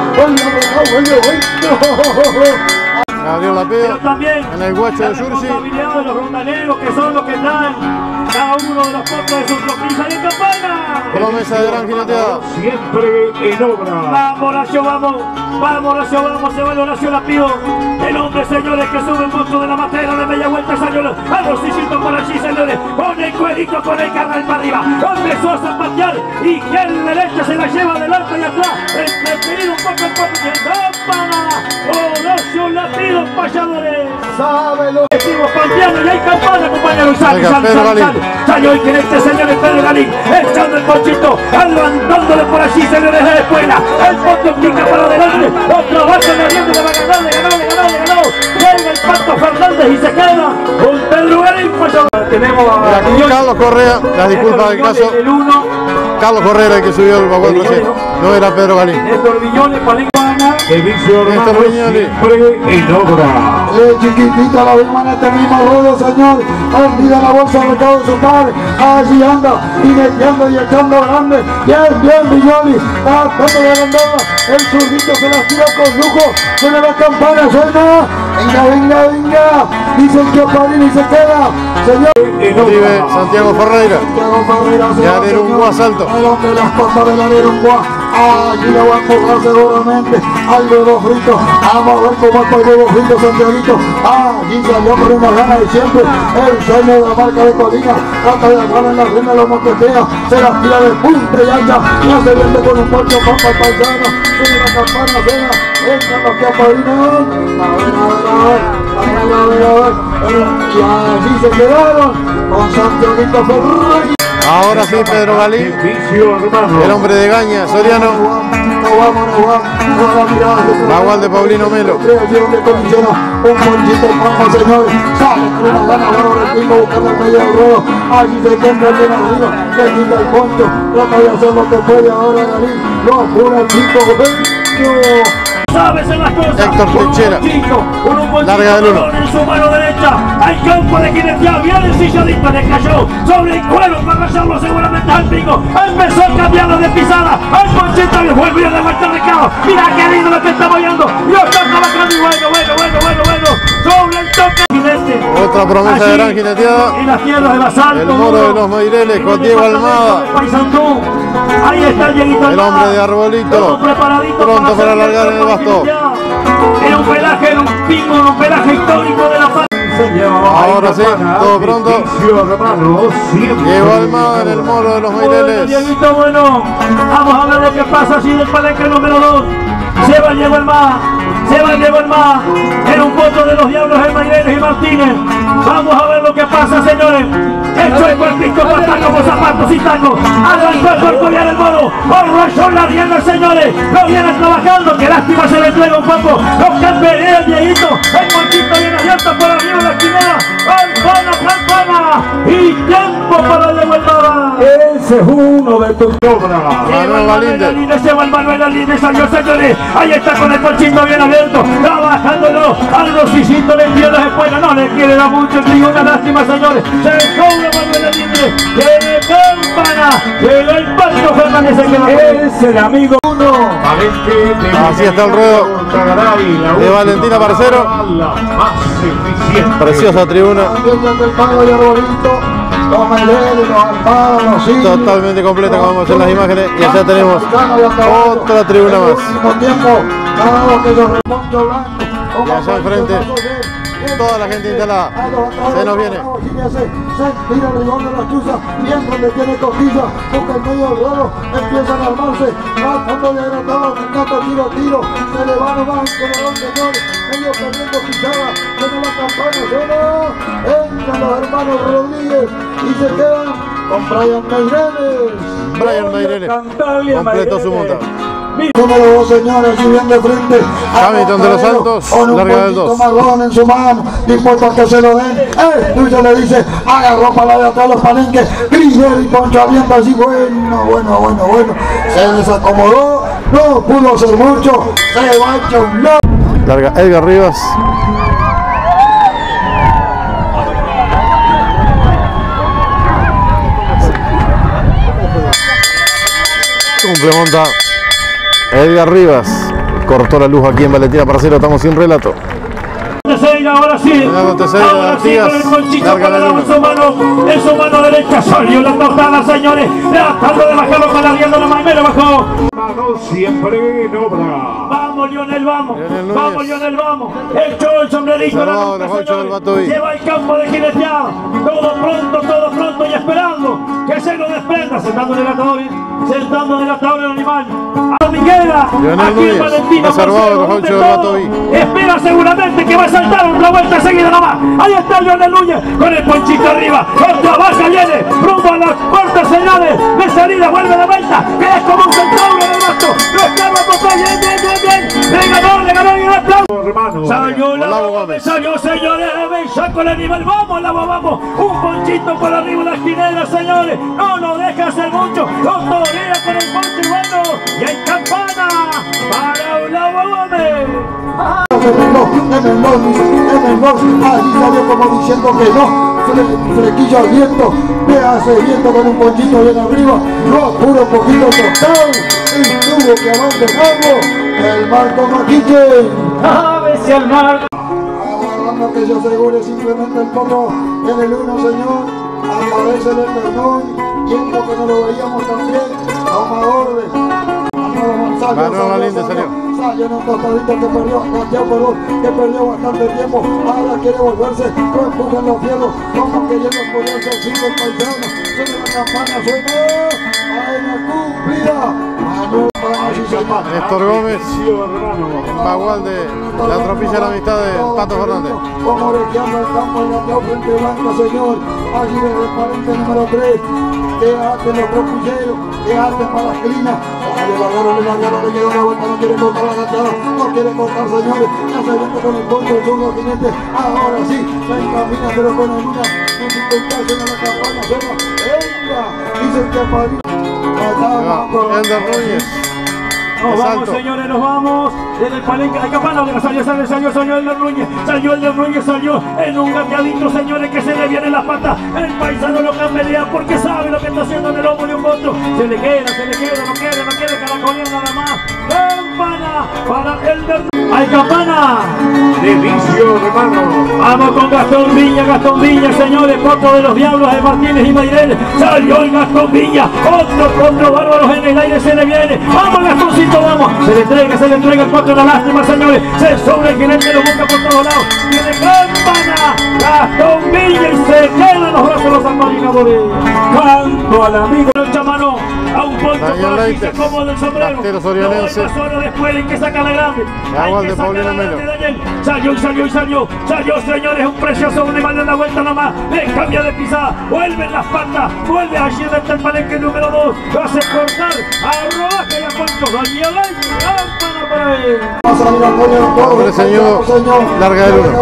Gabriel Lapeo en el guacho de Yursi. De los rondaneros, que son los que dan cada uno de los puntos de sus tropillas de campana. Promesa de gran jineteada. Siempre en obra. Vamos, Horacio, se va el Horacio Lapío. El hombre, señores, que sube mucho de la matera de media vuelta, salió a los sillitos por allí, señores. Con el cuerito, con el carnal para arriba. Empezó a zapatear y que el derecha se la lleva adelante y atrás. Entretenido un poco en campana. Horacio Lapío, payadores. Sabe lo que decimos, Pampiano, y hay campana, compañero. Salió el jinete, señores, Pedro Galín, echando el ponchito, levantándole por allí, señores de la escuela. El poncho pica para adelante, otro bate metiendo, le va a ganar, le ganó. Llega el Pato Fernández y se queda con Pedro Galín. Tenemos a Carlos Correa, las disculpas del caso. Carlos Correa, el que subió el vagón recién, no era Pedro Galín. Néstor Viñoles, Néstor Viñoles. En obra. Chiquitita la hermana este mismo ruedo, señor. Olvida la bolsa de recado de su padre. Allí anda, jineteando y echando grande. Bien, Viñoli. Tratando de agrandada. El zurdito se las tira con lujo. Suena la campana, suena. Venga. Dice el Chiaparini y se queda. Señor. Vive Santiago Ferreira. De Arerunguá Salto. El hombre de las patas del Arerunguá. Allí lo va a empujar seguramente al huevo frito. Vamos a ver cómo está el huevo frito, Santiaguito. Allí salió con una gana de siempre. El sueño de la marca de Colina. Trata de agarrar en la rima, lo moquetea. Se las tira de punta y ancha. Y hace viento con un poncho pampa al paisano. Sube la campana, cena. Entran los que aparinan. A ver. Y allí se quedaron con Santiaguito Ferreira. Ahora sí, Pedro Galín, el hombre de Gaña, Soriano. Nahual de Paulino Melo. Un ponchito vamos, señores. Sale con una gana, ahora el pingo buscando el medio del ruedo. Allí se encuentra bien arriba. Le quita el poncho. Trata de hacer lo que puede ahora Galín. Lo apura el chico. Sabes en las cosas. Héctor Techera. Larga del uno. En su mano derecha. Hay campo de jineteado. Viene el silladito. Le cayó sobre el cuero para rayarlo seguramente al pico. Empezó a cambiarlo de pisada. El ponchito le vuelve a de vuelta el recado. Mira qué lindo lo que está bailando. Y lo está trabajando. Y bueno. Sobre el toque. Otra promesa de gran jineteada. En las tierras de Basalto. El moro de los Meireles con Diego Almada. Ahí está el Dieguito. El hombre de Arbolito. Pronto para alargar en el basto. Era un pelaje, era un pingo, un pelaje histórico de la paz. Ahora sí, todo pronto. Diego Almada en el moro de los Meireles. Dieguito, bueno, vamos a ver lo que pasa así del palenque número 2. Se va Diego Almada. Era un voto de los diablos de Meireles y Martínez. Vamos a ver lo que pasa, señores. Hecho el cuerpito para como zapatos y tacos. Arrancó el cuerpo bien el moro. Arrolló la rienda, señores. Lo viene trabajando. Qué lástima se le entrega un poco. Los campeones, Dieguito. El ponchito bien abierto por arriba de la esquina. Campana. Y tiempo para Diego Almada. Ese es uno de tus obras. Se va el Manuel Alinde, salió, señores. Ahí está con el ponchito bien abierto. Trabajándolo. Al Rosicito le dio las espuelas. No le quiere dar mucho. Una lástima, señores. Se cobra Manuel Alinde. Tiene Campana. Llega el Pato Fernández. Es el amigo uno. Así está el ruedo de Valentina Parcero. Preciosa tribuna. Totalmente completa, como vemos en las imágenes. Y allá tenemos otra tribuna más. Y allá enfrente toda la gente instalada. Se nos viene. Mira el rigor de la chuza, bien donde tiene cosquilla, busca el medio del ruedo, empiezan a armarse, tratando de agratar, tiro, se le va nomás con el señores, medio perdiendo pisada, suena la campana, entran los hermanos Rodríguez y se quedan con Brian Meireles. Completó su monta. Número 2, señores, y bien de frente. Hamilton de los Santos, larga del 2. Marrón en su mano, dispuesto a que se lo den. Tuyo le dice, agarró para la de atrás los palenques. Griller y Poncho abriendo así, bueno. Se desacomodó, no pudo hacer mucho, se va a echar un lado. Larga Edgar Rivas. Complementa Edgar Rivas. Cortó la luz aquí en Valentina Parcero. Estamos sin relato. Ahora sí, con el ponchito en su mano derecha, salió la tostada, señores, tratando de bajarlo con la rienda, la Maimero bajó. Siempre en obra. Vamos, Lionel, vamos. El sombrerito, lleva el campo de jineteado. Todo pronto y esperando que se lo desprenda, sentando en el atador el animal. A Miguela, aquí en Valentina Parcero, espera seguramente que va a saltar otra vuelta seguida nomás. Ahí está Lionel Núñez con el ponchito arriba. Otra baja viene rumbo a las puertas, señales de salida. Vuelve de vuelta, que es como un centauro en el basto. Lo estaba por bien. Le ganó y un aplauso. Salió, señores, sacó el animal. Vamos. Un ponchito por arriba de la esquinera, señores. No deja hacer mucho. Lo torea con el poncho y bueno. Y hay campana para Olavo Gómez. Allí salió como diciendo que no, flequillo al viento, me hace viento con un ponchito bien arriba, lo apura un poquito tostado y tuvo que abandonarlo el Marco Maquiche. A ver si el Marco. Aguardando que se asegure simplemente el porro en el 1, señor, aparece el Pernón, tiempo que no lo veíamos también, toma orden. Manuel Galíndez salió. Salió en un tostadito que perdió bastante tiempo. Ahora quiere volverse, lo empujan los fierros, como queriendo ponerse al 5 el paisano. Suena la campana, suena. ¡Ay, la cumplida! Manuel, si se Néstor Gómez, en Bagual de la tropilla de la amistad de Pato Fernández. Como orejeando el campo en la frente blanca, señor. Allí el reparente número 3. Que hacen los tropilleros, que hacen para la esquina. Le quedó una vuelta, no quiere cortar la ganchada, no quiere cortar, señores. Ya se viene con el contra el zurdo jinete. Ahora sí, se encamina, pero con alguna dificultad en la campana. ¡Venga! Dicen que Padrino. Ender Núñez. Nos vamos, señores, nos vamos. Desde el palenque, la campana, salió el de Núñez, salió en un gateadito, señores, que se le vienen las patas. El paisano lo cambia porque sabe lo que está haciendo en el lomo de un potro. Se le queda, no quiere caracolear nada más. Campana para el de Núñez. ¡Hay campana! De vicio, hermano. Vamos con Gastón Viña, señores, potro de los diablos de Martínez y Mayrel. Salió el Gastón Viña, otro bárbaro en el aire, se le viene. ¡Vamos, Gastoncito, vamos! Se le entrega el potro, la lástima, señores. Se sobre el jinete, lo busca por todos lados. Tiene campana, Gastón Viña, y se quedan los brazos los apalinadores. Canto al amigo del chamano, a un poncho para que se acomoda el sombrero. Arquero sorianense. No solo después hay que sacar la grande. Igual de Paulino Melo. Salió, señores, un precioso animal de la vuelta nomás. Le cambia de pisada, vuelven las patas, vuelve allí desde el palenque número 2. Lo hace cortar a Rodaje y a Poncho. Daniel Campana para él. Hombre, señor, larga del 1.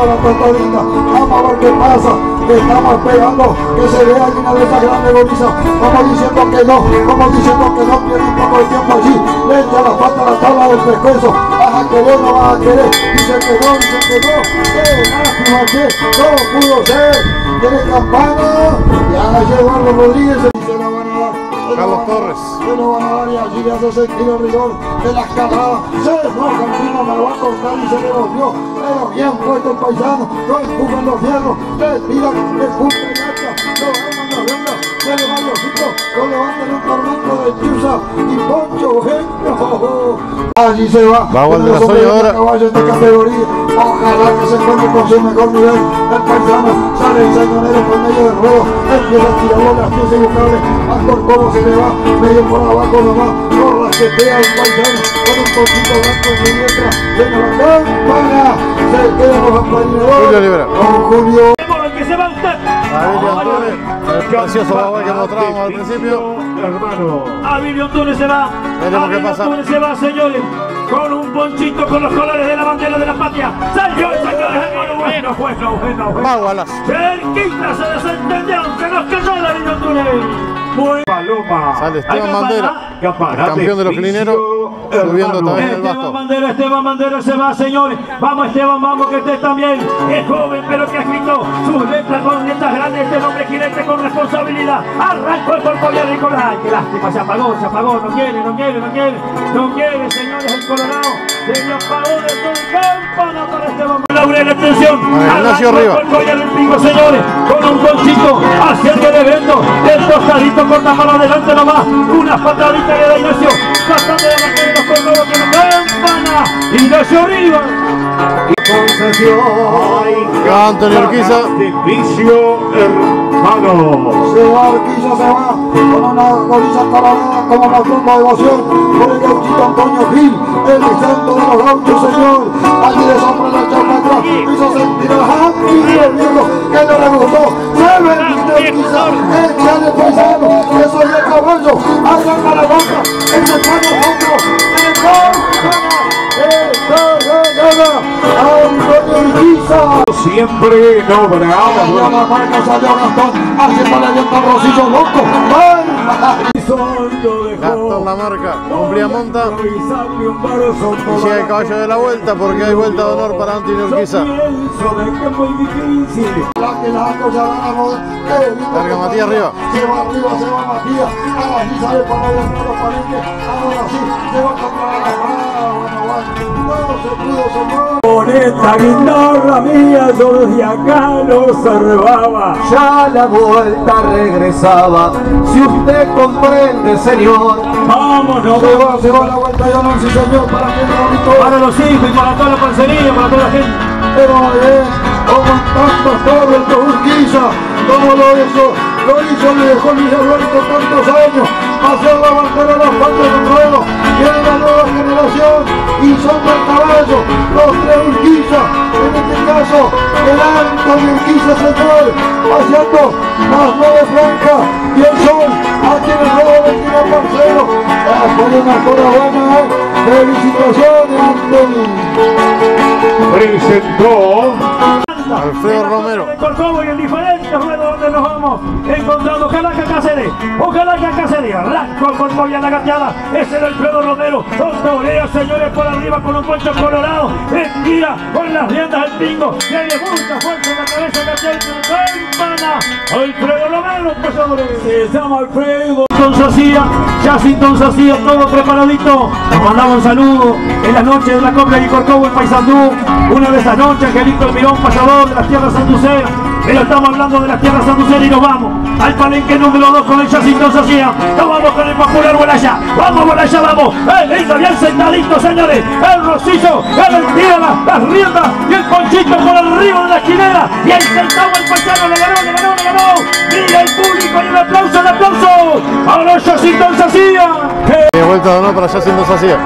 Vamos a ver qué pasa. Estamos esperando que se vea una de esas grandes gorizas. Como diciendo que no, pierde un poco de tiempo allí. Le echa la pata a la tabla del pescuezo. ¿Vas a querer no vas a querer? Dice que no. Qué lástima que no pudo ser. Tiene campana. Ya llegó Eduardo Rodríguez y se la van a dar. Carlos Torres. Se lo van a dar y allí le hace sentir el rigor de las cabradas. Se enoja, encima me lo va a cortar y se le volvió. Pero bien puesto el paisano, lo empujan los fierros, le tiran de punta y hacha, lo arman las vendas, se le van los hijos, lo levantan un tormento de Chuza y Poncho Eugenio. Allí se va. Bagual de la Soya ahora. Caballos de categoría. Ojalá que se encuentre con su mejor nivel. El paisano sale el señorero con medio de ruedo. Empieza a tirarlo las piezas y buscarle a Corcovo, se le va medio por abajo nomás. Lo rasquetea el paisano con un poquito blanco en su diestra. Llena la campana. Se quedan los amparinadores. Julio Libera. Con Julio. Que se va usted. Abilio Antunes, el precioso Bagual que mostrábamos al principio. Abilio Antunes se va. Veremos qué pasa. Antunes se va, señores. Con un ponchito con los colores de la bandera de la patria. Salió, señores. Bueno. Bagualas. Cerquita se desentendieron. Se nos cayó el Abilio Antunes. Paloma. Sale Esteban Bandera, el campeón de los clineros, subiendo también el basto. Esteban Bandera se va, señores. Vamos, Esteban, vamos, que usted también es joven, pero que ha escrito sus letras con letras grandes. Este hombre jinete con responsabilidad. Arrancó el corporeal y con ay, qué lástima, se apagó. No quiere, señores, el Colorado. Se le apagó de todo el campana para Esteban. Laurel, atención. Ignacio Rivas. El collar del pico, señores, con un ponchito haciendo el evento. El tostadito corta para adelante nomás. Una patadita de la Ignacio. Tratando de mantener los corredores de la campana. Ignacio Rivas. Antonio Urquiza. De vicio, hermano. Se va Urquiza, se va con una goliza colorada como mostró la devoción por el gauchito Antonio Gil, el santo de los gauchos, señor. Allí de sombra la chapatra hizo sentir a Happy y el viejo que no le gustó. Se ve el Urquiza, échale paisano, que soy el caballo, arranca la boca, el hermano hombro, el gol, Antonio Urquiza. Siempre no bravo. Salió la marca, salió Gastón, haciéndole viento al Rosillo loco. Gastón la marca, cumplía monta. Y llega el caballo de la vuelta porque hay vuelta de honor para Antonio Urquiza. Larga Matías arriba. Se va Matías. Allí sale para los palenques. Ahora sí, se va a comprar con esta guitarra mía yo desde acá lo observaba. Ya la vuelta regresaba, si usted comprende, señor. Vámonos. Se va la vuelta ya no, sí, señor. ¿Para quién lo gritó? Para los hijos y para toda la parcería, para toda la gente. Pero aguantando todo el Urquiza, como lo hizo, le dejó Luis Alberto tantos años. Hacer la bandera de los patos de nuevo. Viene la y son del caballo, los tres Urquiza, en este caso el Antonio Urquiza Central, paseando las 9 francas y el sol aquí en el nuevo Valentino Parcero. Por una enhorabuena, felicitaciones Antonio. Presentó Alfredo Romero. En Corcovo y en diferentes ruedos donde nos vamos encontrando. Ojalá que acá se dé, arranco con Moya la gateada, ese era Alfredo Romero, dos toreas señores por arriba con un poncho colorado, estira con las riendas del pingo, tiene mucha fuerza en la cabeza que campana, Alfredo Romero, pasadores. Se llama Alfredo Jacinton Sacía, todo preparadito. Nos mandaba un saludo en las noches de la copla y Corcovo en Paysandú, una de esas noches, Angelito Mirón, pasador de las tierras sanduceras. Pero estamos hablando de las tierras sanduceras y nos vamos al palenque número 2 con el Jacinton Sacía. Nos vamos con el popular Bolaya. Vamos Bolaya, vamos. Lindo, bien sentadito, señores. El Rocillo, el tira las riendas y el Ponchito por el río de la esquinera. Y el sentado el Pachano le ganó. Mira el público y el aplauso. Ahora el Jacinton Sacía. Vuelta de honor para Jacinton Sacía.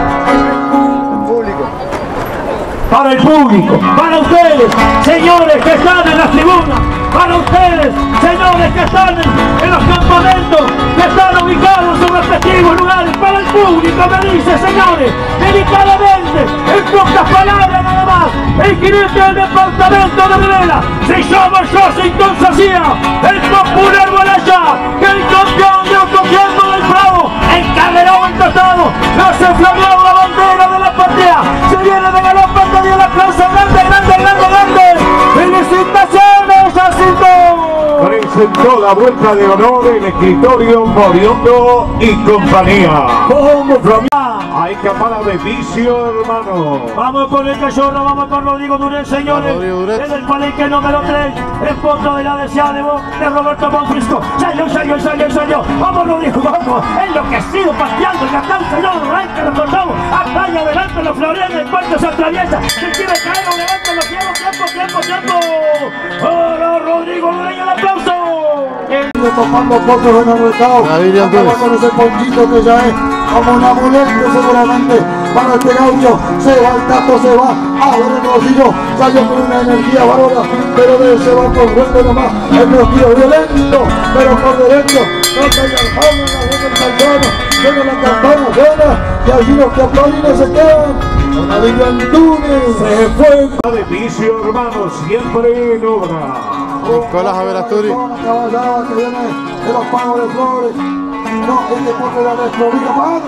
Para el público, para ustedes, señores que están en las tribunas, para ustedes, señores que están en los campamentos, que están ubicados en sus respectivos lugares, para el público me dice, señores, delicadamente, en pocas palabras nada más, el jinete del departamento de Rivera, se llama Jacinton Sacía, el popular Bolaya, que el campeón de Autotiempo del Bravo, encarrerado en tratado, no se flameó la bandera de la patria, se viene de galopante. El aplauso grande. ¡Felicitaciones, Jacinto! Presentó la vuelta de honor el escritorio Moriondo y compañía. ¡Como Flamia! Hay campana de vicio, hermano. Vamos con el Cachorro, vamos con Rodrigo Durén, señores. En el palenque número 3, en fondo de la deseada de Roberto Monfrisco. Salió. Vamos, Rodrigo, vamos. Enloquecido, pateando, el aplauso, señor, arranca, lo cortamos. Acá y adelante, los florean, el puerto se atraviesa. Se quiere caer, lo levanta, lo tiempo. Ahora, Rodrigo Durén, el aplauso. Tomando fotos en el mercado, acaba con ese ponchito que ya es como un amuleto seguramente para este gaucho. Se va el Tato, se va, ahora el Rocillo salió con una energía bárbara, pero se va por vuelta nomás, el Rocillo violento, pero por derecho, toca y aljama en la voz del paisano, suena la campana, y allí los que aplauden se quedan. David Antunes se fue de vicio, hermano, siempre en obra. Nicolás Averasturi. La caballada que viene de los Pagos de Flores. No, este porque la desprovija, padre,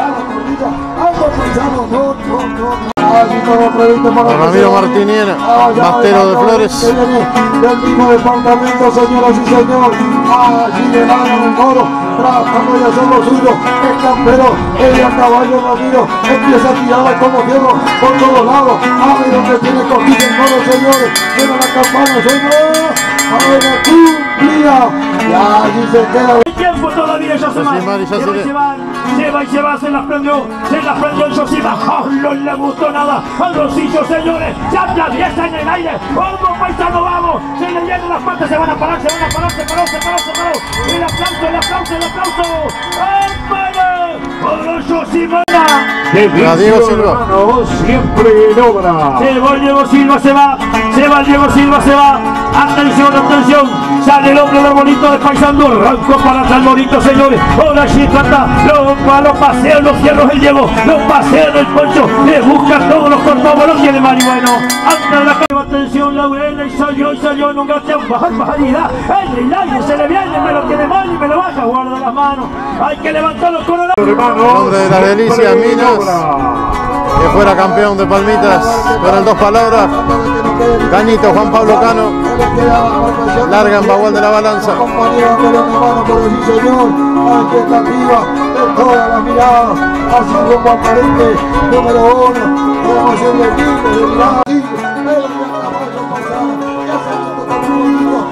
algo pensado, no. Ramiro Martiniena, Bastero de Flores. Del mismo departamento, señoras y señores. Allí le van el moro, tratando de hacer lo suyo. El campero, el a caballo Ramiro, empieza a tirarla como fierro por todos lados. A ver donde tiene cosquilla el moro, señores. Suena la campana, señor. A ver, cumplida. Y allí se queda. El tiempo todavía ya se va. Se va, se las prendió el Josiba. No le gustó nada al Rocillo, señores. Se atraviesa en el aire. Vamos, paisano, vamos. Se le llenan las patas, se van a parar. El aplauso. ¡Empare! ¡Por Josiba! Diego Silva. Siempre en obra. Se va Diego Silva, se va. Atención. Sale el hombre del bonito de Paisandú. Arrancó para atrás el bonito, señores. Ahora sí trata. Los paseos, los cierros el Diego. Los paseos del Poncho. Le busca todos los cortamos. Los tiene Mari Bueno. Anda la cama. Atención, Laurena. Y salió en un gateo. Barbaridad. El aire se le viene. Me lo tiene mal y me lo baja. Guarda las manos. Hay que levantarlos con el nombre de la delicia Minas, que fuera campeón de Palmitas con el 2 palabras. Cañito Juan Pablo Cano, larga en bagual de la balanza. Compañía de la mano por el señor, expectativa de todas las miradas, así como aparente número 1, como se le dice, de mirada así, el caballo paisano, ya se ha visto con un poquito,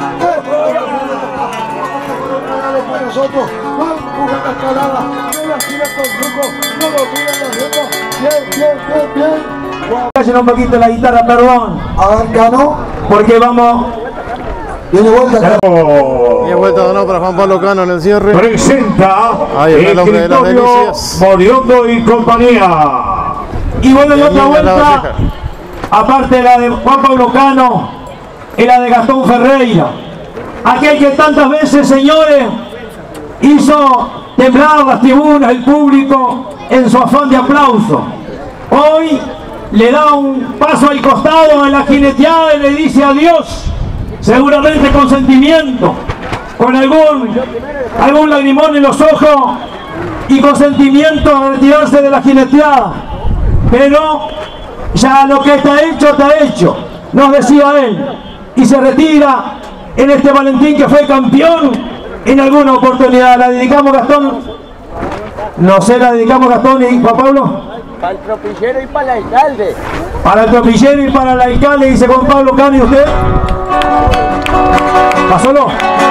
para nosotros, no empuja la escalada, no la tira con truco, no lo tira en la rienda, bien. Callen un poquito la guitarra, perdón. Ganó. Porque vamos. Viene vuelta. Y vuelta de honor para Juan Pablo Cano en el cierre. Presenta ahí está el hombre de las delicias. Moriondo y compañía. Y bueno, y otra vuelta, aparte de la de Juan Pablo Cano y la de Gastón Ferreira. Aquel que tantas veces, señores, hizo temblar las tribunas, el público, en su afán de aplauso. Hoy le da un paso al costado en la jineteada y le dice adiós, seguramente con sentimiento, con algún lagrimón en los ojos y con sentimiento de retirarse de la jineteada. Pero ya lo que está hecho, nos decía él, y se retira en este Valentín que fue campeón en alguna oportunidad. ¿La dedicamos, Gastón? No sé, ¿la dedicamos, Gastón y Juan Pablo? Para el tropillero y para el alcalde. Para el tropillero y para el alcalde, dice Juan Pablo Cano. ¿Y usted? ¿Pasólo?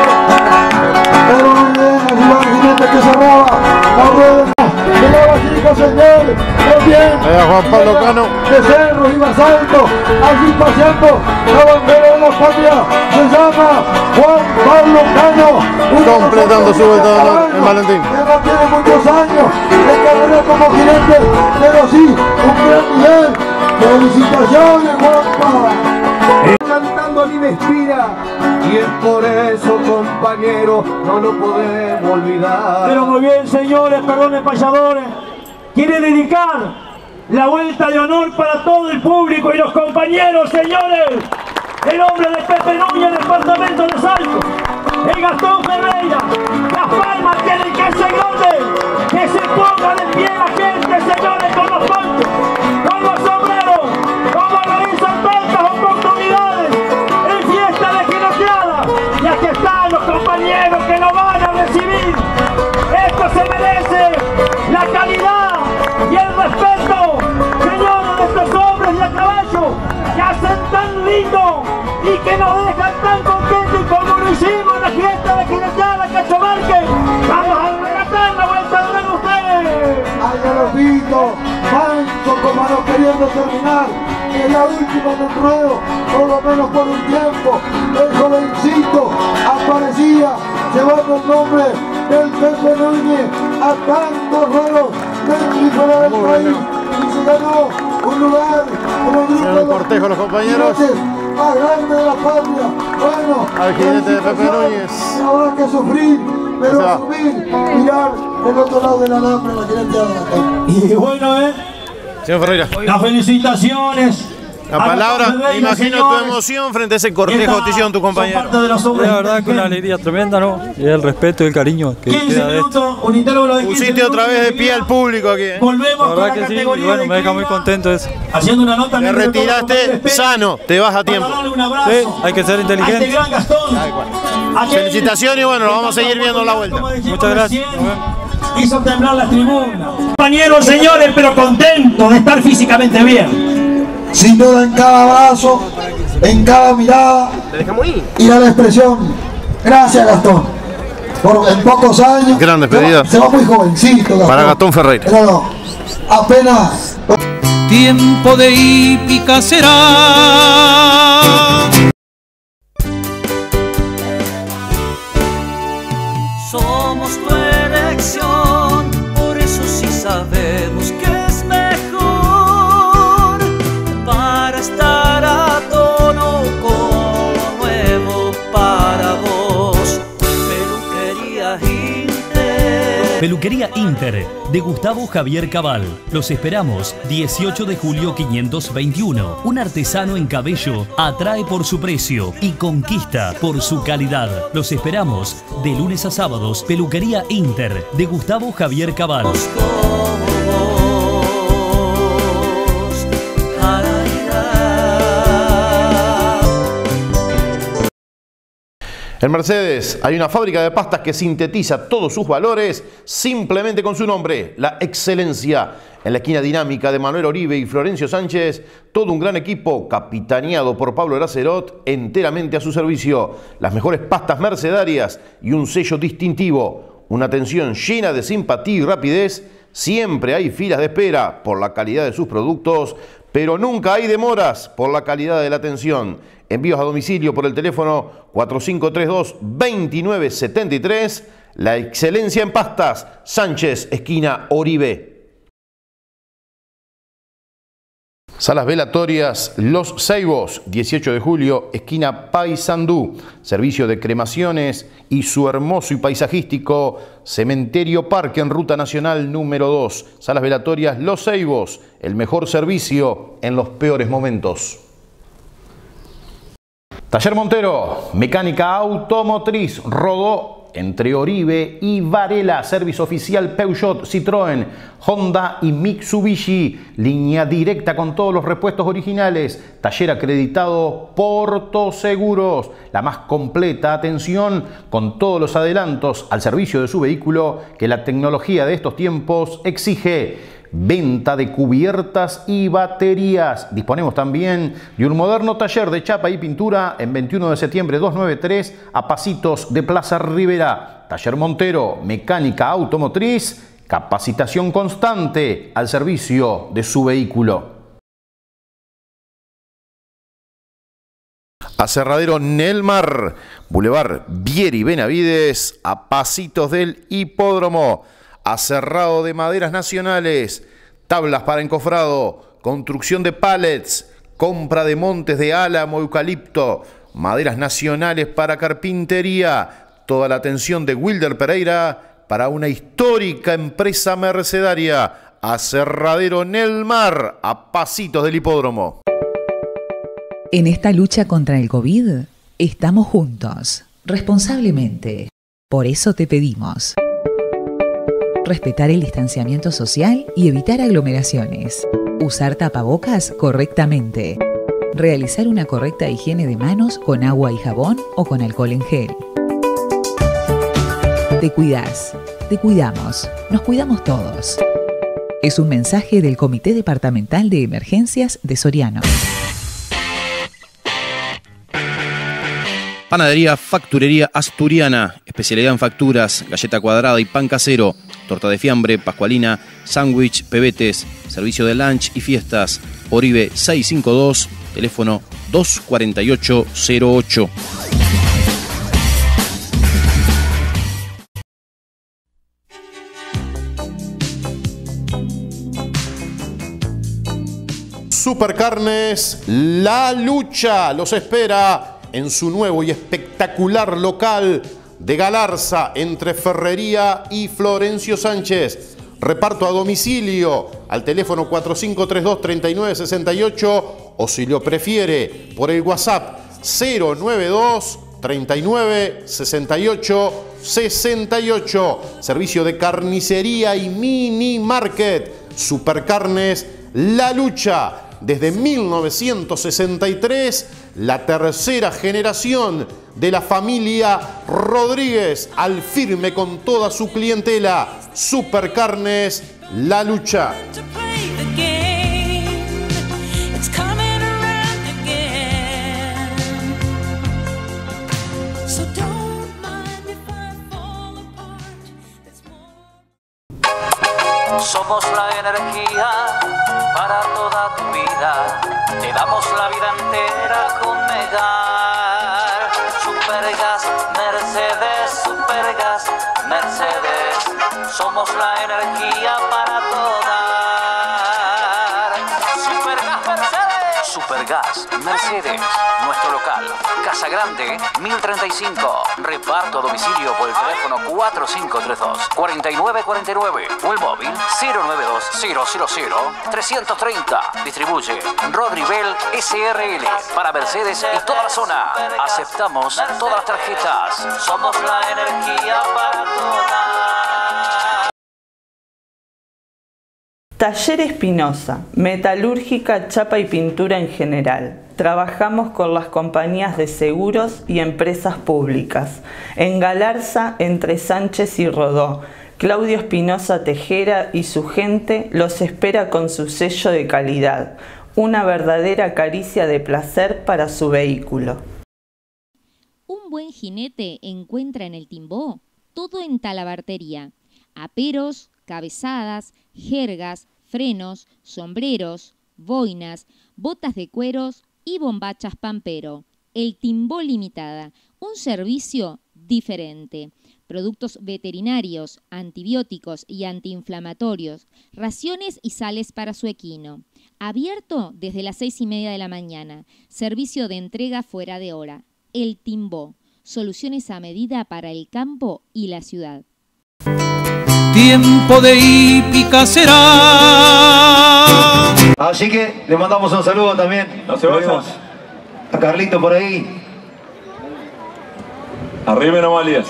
Pero muy bien, ayudó al jinete que cerraba la rueda de la Basílica, señor. Muy bien. Juan Pablo Cano. De cerros y basaltos, allí paseando la bandera de la patria. Se llama Juan Pablo Cano. Completando su vuelta en Valentín. Que no tiene muchos años de carrera como jinete, pero sí, un gran nivel. Felicitaciones, Juanpa. Cantando a mí me inspira y es por eso, compañero, no lo podemos olvidar. Pero muy bien, señores, perdones payadores. Quiere dedicar la vuelta de honor para todo el público y los compañeros, señores. El hombre de Pepe Núñez, departamento de Salto. El Gastón Ferreira. Las palmas tienen que ser grandes. Que se ponga de pie la gente, señores, con los ponchos, con los sombreros, como realizan tantas oportunidades en fiesta de jineteada. Y aquí están los compañeros que lo van a recibir. Esto se merece la calidad y el respeto, señores, de estos hombres de a caballo que hacen tan lindo y que nos dejan tan contentos como lo hicimos en la fiesta de jineteada Cachomarque. Vamos a regatar la vuelta de ustedes. Ay, Galopito, manso como no queriendo terminar. En la última del ruedo, por lo menos por un tiempo, el jovencito aparecía llevando el nombre del Pepe Núñez a tantos ruedos dentro y fuera del país, y se ganó un lugar como grupo de cortejo los compañeros más grande de la patria. Bueno, al jinete de Pepe Núñez. Habrá que sufrir, pero asumir, mirar del otro lado del alambre la jineteada. Y bueno, señor Ferreira, las felicitaciones. La palabra, me imagino tu emoción frente a ese cortejo que hicieron tu compañero. La verdad que una alegría tremenda, ¿no? Y el respeto y el cariño que 15 queda de esto. minutos, un intervalo de 15 Pusiste otra vez de pie al público aquí. Volvemos la verdad que sí, y bueno, me deja muy contento eso. Haciendo una nota. Te retiraste sano, te vas a tiempo. Sí, hay que ser inteligente. Este gran Gastón. Felicitaciones y bueno, lo vamos a seguir viendo en la vuelta. Muchas gracias. Hizo temblar la tribuna. Compañeros, señores, pero contentos de estar físicamente bien. Sin duda en cada abrazo, en cada mirada y la expresión. Gracias, Gastón. En pocos años. Gran despedida. Se va muy jovencito, Gastón. Para Gastón Ferreira. Pero apenas. Tiempo de hípica será. Somos tu elección, por eso sí sabemos que es mejor para estar a tono con lo nuevo para vos. Peluquería Inter. Peluquería Inter, de Gustavo Javier Cabal. Los esperamos 18 de julio 521. Un artesano en cabello atrae por su precio y conquista por su calidad. Los esperamos de lunes a sábados. Peluquería Inter, de Gustavo Javier Cabal. En Mercedes hay una fábrica de pastas que sintetiza todos sus valores simplemente con su nombre, la excelencia. En la esquina dinámica de Manuel Oribe y Florencio Sánchez, todo un gran equipo capitaneado por Pablo Eracerot, enteramente a su servicio. Las mejores pastas mercedarias y un sello distintivo. Una atención llena de simpatía y rapidez. Siempre hay filas de espera por la calidad de sus productos, pero nunca hay demoras por la calidad de la atención. Envíos a domicilio por el teléfono 4532-2973. La excelencia en pastas, Sánchez, esquina Oribe. Salas velatorias Los Ceibos, 18 de julio, esquina Paysandú. Servicio de cremaciones y su hermoso y paisajístico Cementerio Parque en Ruta Nacional número 2. Salas velatorias Los Ceibos, el mejor servicio en los peores momentos. Taller Montero, mecánica automotriz, Rodó entre Oribe y Varela. Servicio oficial Peugeot, Citroën, Honda y Mitsubishi. Línea directa con todos los repuestos originales. Taller acreditado Porto Seguros. La más completa atención con todos los adelantos al servicio de su vehículo que la tecnología de estos tiempos exige. Venta de cubiertas y baterías. Disponemos también de un moderno taller de chapa y pintura en 21 de septiembre 293 a pasitos de Plaza Rivera. Taller Montero, mecánica automotriz, capacitación constante al servicio de su vehículo. Aserradero Nelmar, Boulevard Vieri Benavides, a pasitos del hipódromo. Aserrado de maderas nacionales, tablas para encofrado, construcción de pallets, compra de montes de álamo, eucalipto, maderas nacionales para carpintería. Toda la atención de Wilder Pereira para una histórica empresa mercedaria. Aserradero Nelmar, a pasitos del hipódromo. En esta lucha contra el COVID, estamos juntos, responsablemente. Por eso te pedimos respetar el distanciamiento social y evitar aglomeraciones. Usar tapabocas correctamente. Realizar una correcta higiene de manos con agua y jabón o con alcohol en gel. Te cuidás, te cuidamos, nos cuidamos todos. Es un mensaje del Comité Departamental de Emergencias de Soriano. Panadería Facturería Asturiana, especialidad en facturas, galleta cuadrada y pan casero, torta de fiambre, pascualina, sándwich, pebetes, servicio de lunch y fiestas. Oribe 652, teléfono 24808. Supercarnes La Lucha los espera en su nuevo y espectacular local de Galarza, entre Ferrería y Florencio Sánchez. Reparto a domicilio al teléfono 4532-3968 o, si lo prefiere, por el WhatsApp 092-3968-68. Servicio de carnicería y mini market. Supercarnes La Lucha. Desde 1963, la tercera generación de la familia Rodríguez, al firme con toda su clientela. Supercarnes La Lucha. Somos la energía para toda tu vida. Te damos la vida entera con Megar. Supergas, Mercedes, Supergas, Mercedes. Somos la energía para toda. Supergas, Mercedes. Supergas, Mercedes. Nuestro local, Casa Grande, 1035. Reparto a domicilio por el teléfono 4532-4949 o el móvil 092-000-330. Distribuye Rodrivel SRL para Mercedes y toda la zona. Aceptamos todas las tarjetas. Somos la energía para todas. Taller Espinosa, metalúrgica, chapa y pintura en general. Trabajamos con las compañías de seguros y empresas públicas. En Galarza, entre Sánchez y Rodó. Claudio Espinosa Tejera y su gente los espera con su sello de calidad. Una verdadera caricia de placer para su vehículo. Un buen jinete encuentra en el Timbó todo en talabartería. Aperos, cabezadas, jergas, frenos, sombreros, boinas, botas de cueros y bombachas Pampero. El Timbó Limitada, un servicio diferente. Productos veterinarios, antibióticos y antiinflamatorios, raciones y sales para su equino. Abierto desde las 6:30 de la mañana. Servicio de entrega fuera de hora. El Timbó. Soluciones a medida para el campo y la ciudad. Tiempo de hípica será. Así que le mandamos un saludo también. No se vayan. A Carlito por ahí. Arriba y no valías.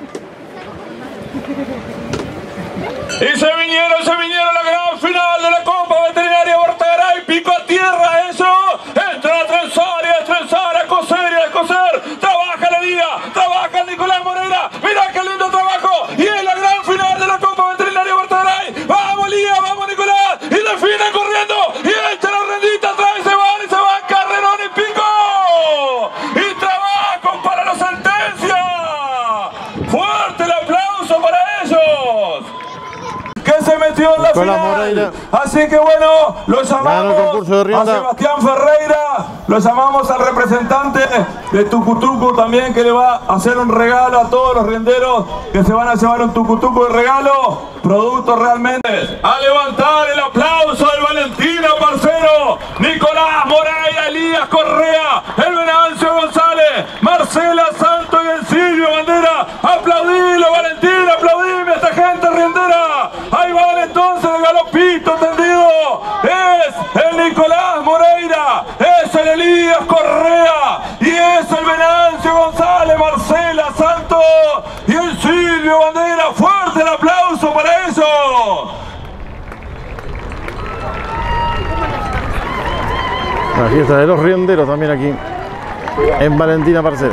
Y se vinieron la gran final de la Copa Veterinaria Bortagaray. Pico a tierra, eso. Entra a trenzar y a trenzar, a coser y a coser. Trabaja la Liga, trabaja Nicolás Moreira. Mirá qué lindo trabajo. Y es la gran final de la Copa Veterinaria Bortagaray. Vamos Liga, vamos Nicolás. Y definen corriendo. Y echa la rendita atrás y se van Carrerón y Pico. Y trabajo para la sentencia. Fuerte el aplauso para ellos. Que se metió en la final. Así que bueno, lo llamamos a Sebastián Ferreira, lo llamamos al representante de Tucutuco también, que le va a hacer un regalo a todos los rienderos que se van a llevar un Tucutuco de regalo, producto realmente. A levantar el aplauso del Valentina, parcero, Nicolás Moreira, Elías Correa, el Venancio González, Marcela Santo y el Silvio Bandera. Aplaudilo, Valentina, aplaudime a esta gente riendera. Ahí va entonces el galopito tendido. Es el Nicolás Moreira, es el Elías Correa y es el Venancio González, Marcela Santos y el Silvio Bandera. Fuerte el aplauso para ellos. La fiesta de los rienderos también aquí en Valentina Parcero.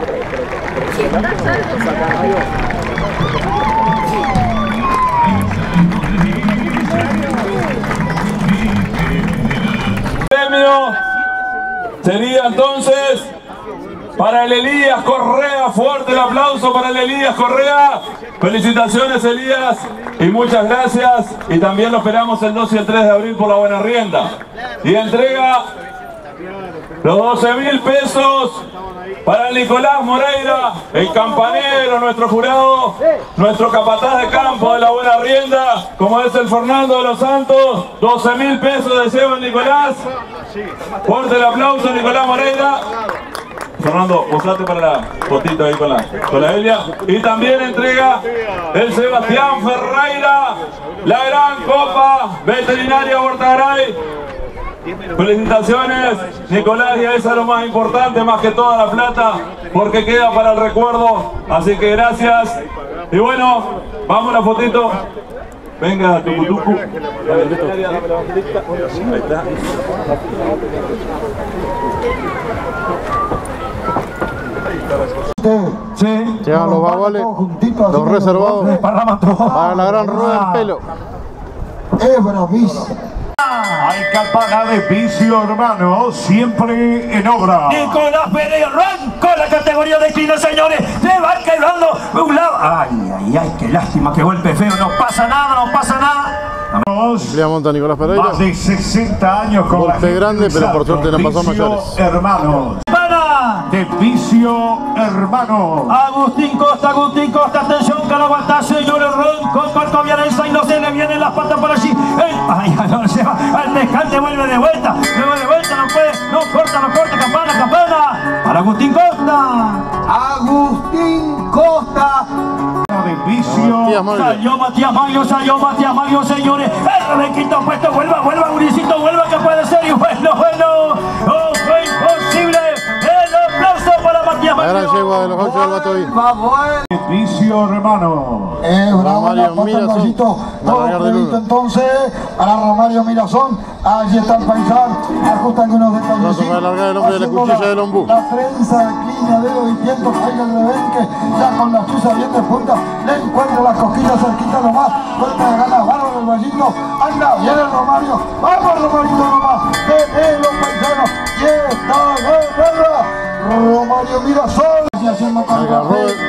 Premio sería entonces para el Elías Correa. Fuerte el aplauso para el Elías Correa. Felicitaciones, Elías, y muchas gracias. Y también lo esperamos el 2 y el 3 de abril por la buena rienda. Y entrega los 12.000 pesos para el Nicolás Moreira, el campanero, nuestro jurado, nuestro capataz de campo de la buena rienda, como es el Fernando de los Santos. 12.000 pesos de lleva el Nicolás. Fuerte el aplauso, Nicolás Moreira. Fernando, posate para la fotito ahí con la Elia. Y también entrega el Sebastián Ferreira, la gran Copa Veterinaria Bortagaray. Felicitaciones, Nicolás, y esa es lo más importante, más que toda la plata, porque queda para el recuerdo. Así que gracias. Y bueno, vamos a la fotito. Venga, Tucutucu. Ahí está. Sí. Llegan los baguales, los reservados para la gran rueda del pelo. Es bravísimo. Hay campana de Vicio Hermano, siempre en obra. Nicolás Pérez arrancó la categoría de equino, señores. Se va quebrando un lado. Ay, qué lástima, qué golpe feo. No pasa nada, no pasa nada. Le monta Nicolás Pereira. Más de 60 años con golpe grande, pero por suerte no pasó mayores. Hermanos. De Vicio Hermano. Agustín Costa, atención, que lo aguanta, señores. Ronco, Corcovianesa y no se le vienen las patas por allí. Ay, no se va. Al descarte vuelve de vuelta, no puede, no corta, campana. Para Agustín Costa. Agustín Costa. De Vicio. Salió Matías Maglio, señores. El rebequito puesto, vuelva, Uricito, vuelva, que puede ser. Y bueno, oh, fue imposible. El aplauso para Matías Maglio. La gran yegua de los 8 del Batoí. Vicio Hermano. Romario Mirazón. Entonces, para Romario Mirazón, allí está el paisán, ajusta algunos detalles. No se va a alargar el hombre de la cuchilla del ombú. La prensa, línea, dedo y viento, caiga el rebenque, ya con la chuza bien de punta, le encuentra las cosquillas cerquita nomás, fuerte de ganas, bárbaro el vallito, anda, viene el Romario, vamos Romarito nomás, de los paisanos, y está la guerra, Romario Mirazón, y haciendo con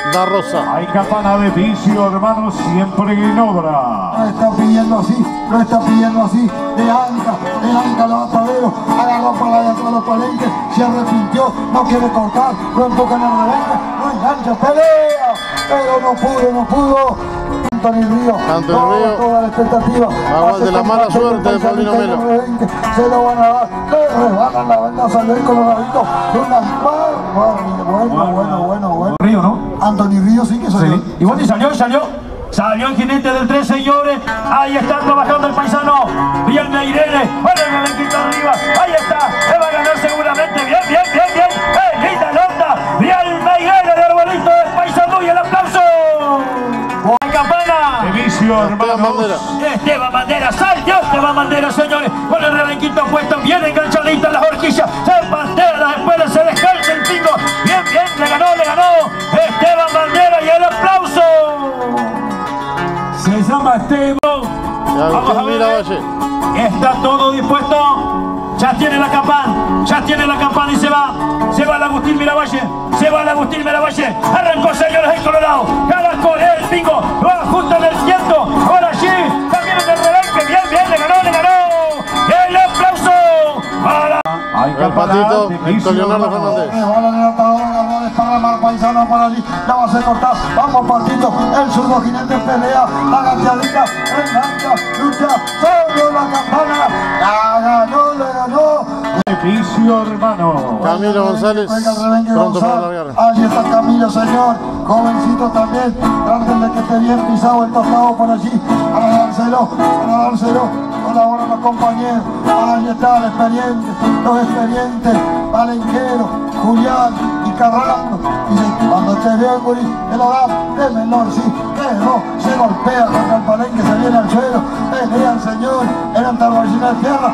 Da Rosa. Hay campana de Vicio, hermanos, siempre en obra. No está pidiendo así, no está pidiendo así. De Anca el atadero, agarró para allá atrás los palenques, se arrepintió, no quiere cortar, lo empujan al rebenque, no engancha, pelea, pero no pudo. Anthony Río, toda la expectativa. Aguante la mala suerte de Paulino Melo. Se lo van a dar, le rebajan la venda a salir coloradito. Bueno. Río, ¿no? Anthony Río sí que salió. Sí. Y bueno, salió el jinete del 3, señores. Ahí está trabajando el paisano. Bien Meirene. Bueno, el rebenquito arriba. Ahí está. Le va a ganar seguramente. Bien. Linda nota. Bien Meirene de Arbolito del paisano. Y el aplauso. ¡Hay campana! De Vicio, hermanos. Esteban Bandera. Saltó Esteban Bandera, señores. Con el rebenquito puesto. Bien enganchadita en las horquillas. Se pantera. Después se descansa el pingo. Bien. Le ganó. Esteban Bandera y el aplauso. Se llama Esteban. Vamos a ver. Está todo dispuesto. Ya tiene la campana y se va el Agustín Miravalle. Arrancó, señores, el Colorado. Cada Corea el pingo. Va justo en el ciento. Ahora sí. También en el rebenque. Bien. Le ganó. El aplauso para... Hay el patito, Héctor Leonardo Fernández. Paisano por allí, la va a hacer cortar. Vamos, patito, el zurdo jinete pelea, la gateadita, engancha, lucha, sobre la campana, le ganó. Vicio, hermano. Camilo González, pronto para largar. Allí está Camilo, señor, jovencito también. Traten de que esté bien pisado el tostado por allí, para dárselo. Colaboran los compañeros. Allí está los experientes, Valenquero, Julián y Carrando. Dice, cuando te veo el gurí, te lo da de menor, sí, quedó, se golpea contra el palenque, se viene al suelo, pelean, señor, eran taballina de tierra,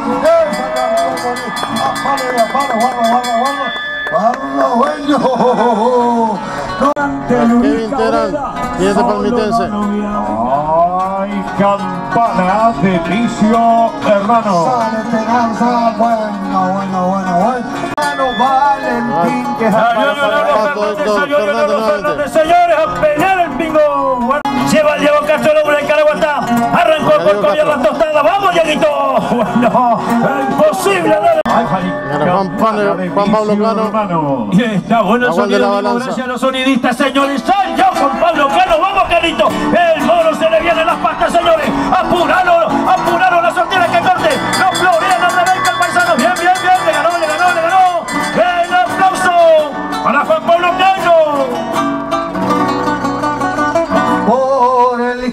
Kevin Terán, siguiente palmitense. Hay campana de Vicio, hermano. Sale Terán, bueno. Valentín, que salió Leonardo Fernández, señores, a pelear el pingo. Lleva el Diego Castro, el hombre de Caraguatá. Arrancó el corco y la tostada. ¡Vamos, Dieguito! Bueno, imposible. Juan Pablo Cano. Y está bueno el sonido. Gracias a los sonidistas, señores. ¡Salió Juan Pablo Cano! ¡Vamos, Carlito! El mono se le viene las patas, señores. Apuraron la sortera que corte. No florean al rebenque el paisano. Bien. Le ganó. El aplauso para Juan Pablo Cano. Por el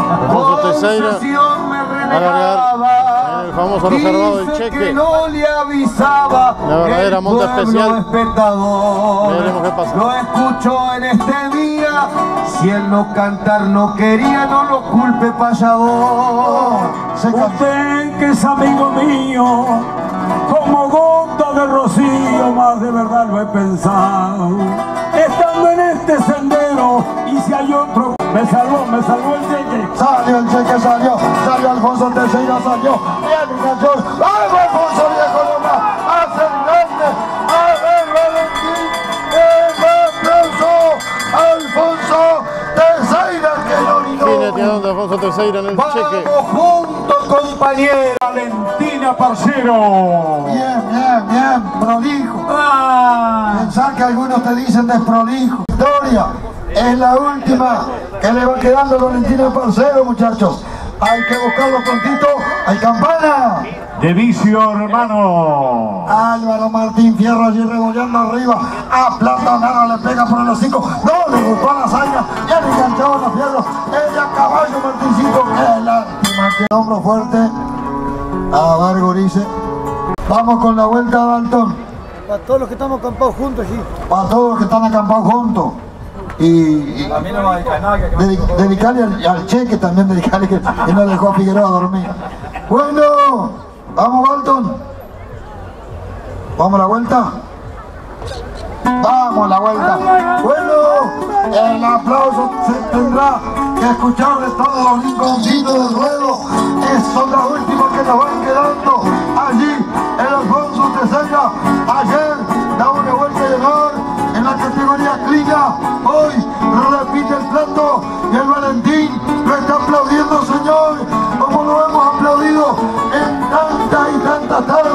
a largar el famoso reservado del Cheque. No le avisaba. La verdadera monta especial. Veremos qué pasa. Lo escuchó en este día. Si él no cantar no quería, no lo culpe, payador. Usted que es amigo mío, como gota de rocío, más de verdad lo he pensado. Estando en este sendero, y si hay otro, me salvó el Cheque. Salió el Cheque, salió Alfonso Teixeira, salió. Bien, enganchó. ¡Vamos, Alfonso, viejo nomás! ¡Hace el grande! ¡A ver, Valentín! ¡El aplauso! Alfonso Teixeira, que no Tiene de Alfonso Teixeira en el Cheque. ¡Vamos juntos, compañeros! Valentina Parcero. Bien, prolijo. Pensar que algunos te dicen desprolijo. Victoria es la última que le va quedando a Valentina Parcero, muchachos. Hay que buscarlo prontito. Hay campana. De Vicio, hermano. Álvaro Martín Fierro allí rebolando arriba. A Platanara le pega por el hocico. No le gustó la hazaña. Ya le enganchaban a Fierro. Ella caballo Martincito. Qué lástima. Que hombro fuerte. A ver, gurice. Vamos con la vuelta a Dalton. Para todos los que estamos acampados juntos, sí. Para todos los que están acampados juntos. Y a mí no me dedica nada. Dedicarle al Cheque también, dedicarle que no dejó a Figueroa dormir. Bueno, vamos, Dalton. ¿Vamos a la vuelta? Vamos a la vuelta. Bueno, el aplauso se tendrá que escuchar de todos los rinconcitos del ruedo. Son las últimas que nos van quedando. Allí, el Alfonso Teixeira, ayer da una vuelta de honor en la categoría Cliga. Hoy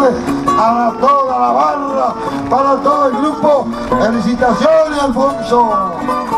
Felicidades a toda la banda, para todo el grupo. Felicitaciones, Alfonso.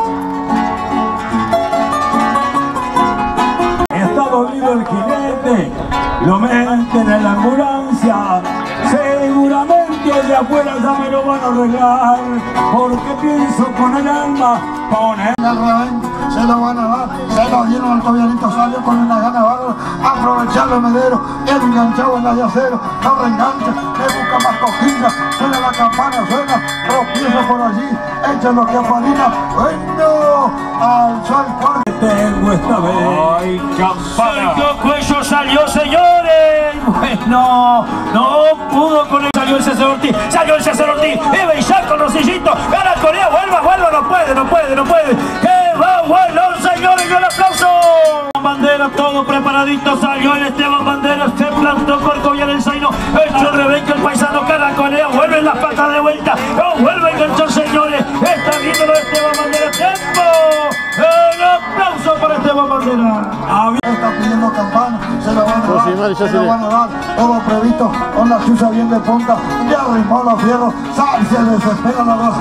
Está dolido el jinete, lo meten en la ambulancia. Seguramente allá afuera ya me lo van a arreglar, porque pienso con el alma poner el revén, se lo van a dar, se lo dieron al Tobianito, salió con una gana bárbara, aprovechar los mederos, el enganchado en la de acero, no reengancha, le busca más cosquillas, suena la campana, suena, tropieza por allí, echan los que apadrina, bueno, alzó el cuarto. Tengo esta vez. ¡Ay, campana! Sergio Cuello salió, señores. Bueno, no pudo con él. Salió el César Ortiz, Eva y ya con Rosillito. Gana Corea, vuelva, no puede. ¡Qué va, bueno, señores! ¡Y un aplauso! Bandera, todo preparadito, salió el Esteban Bandera, se plantó por Cobian el Zaino, hecho el Rebenque, el paisano Caracolea, vuelve las patas de vuelta, no vuelve a enganchar, señores, está lindo lo de Esteban Bandera, tiempo, un aplauso para Esteban Bandera. Está pidiendo campana, se lo van a dar, todo previsto, con la chuza bien de punta, ya arrimó los fierros, se desespera la voz,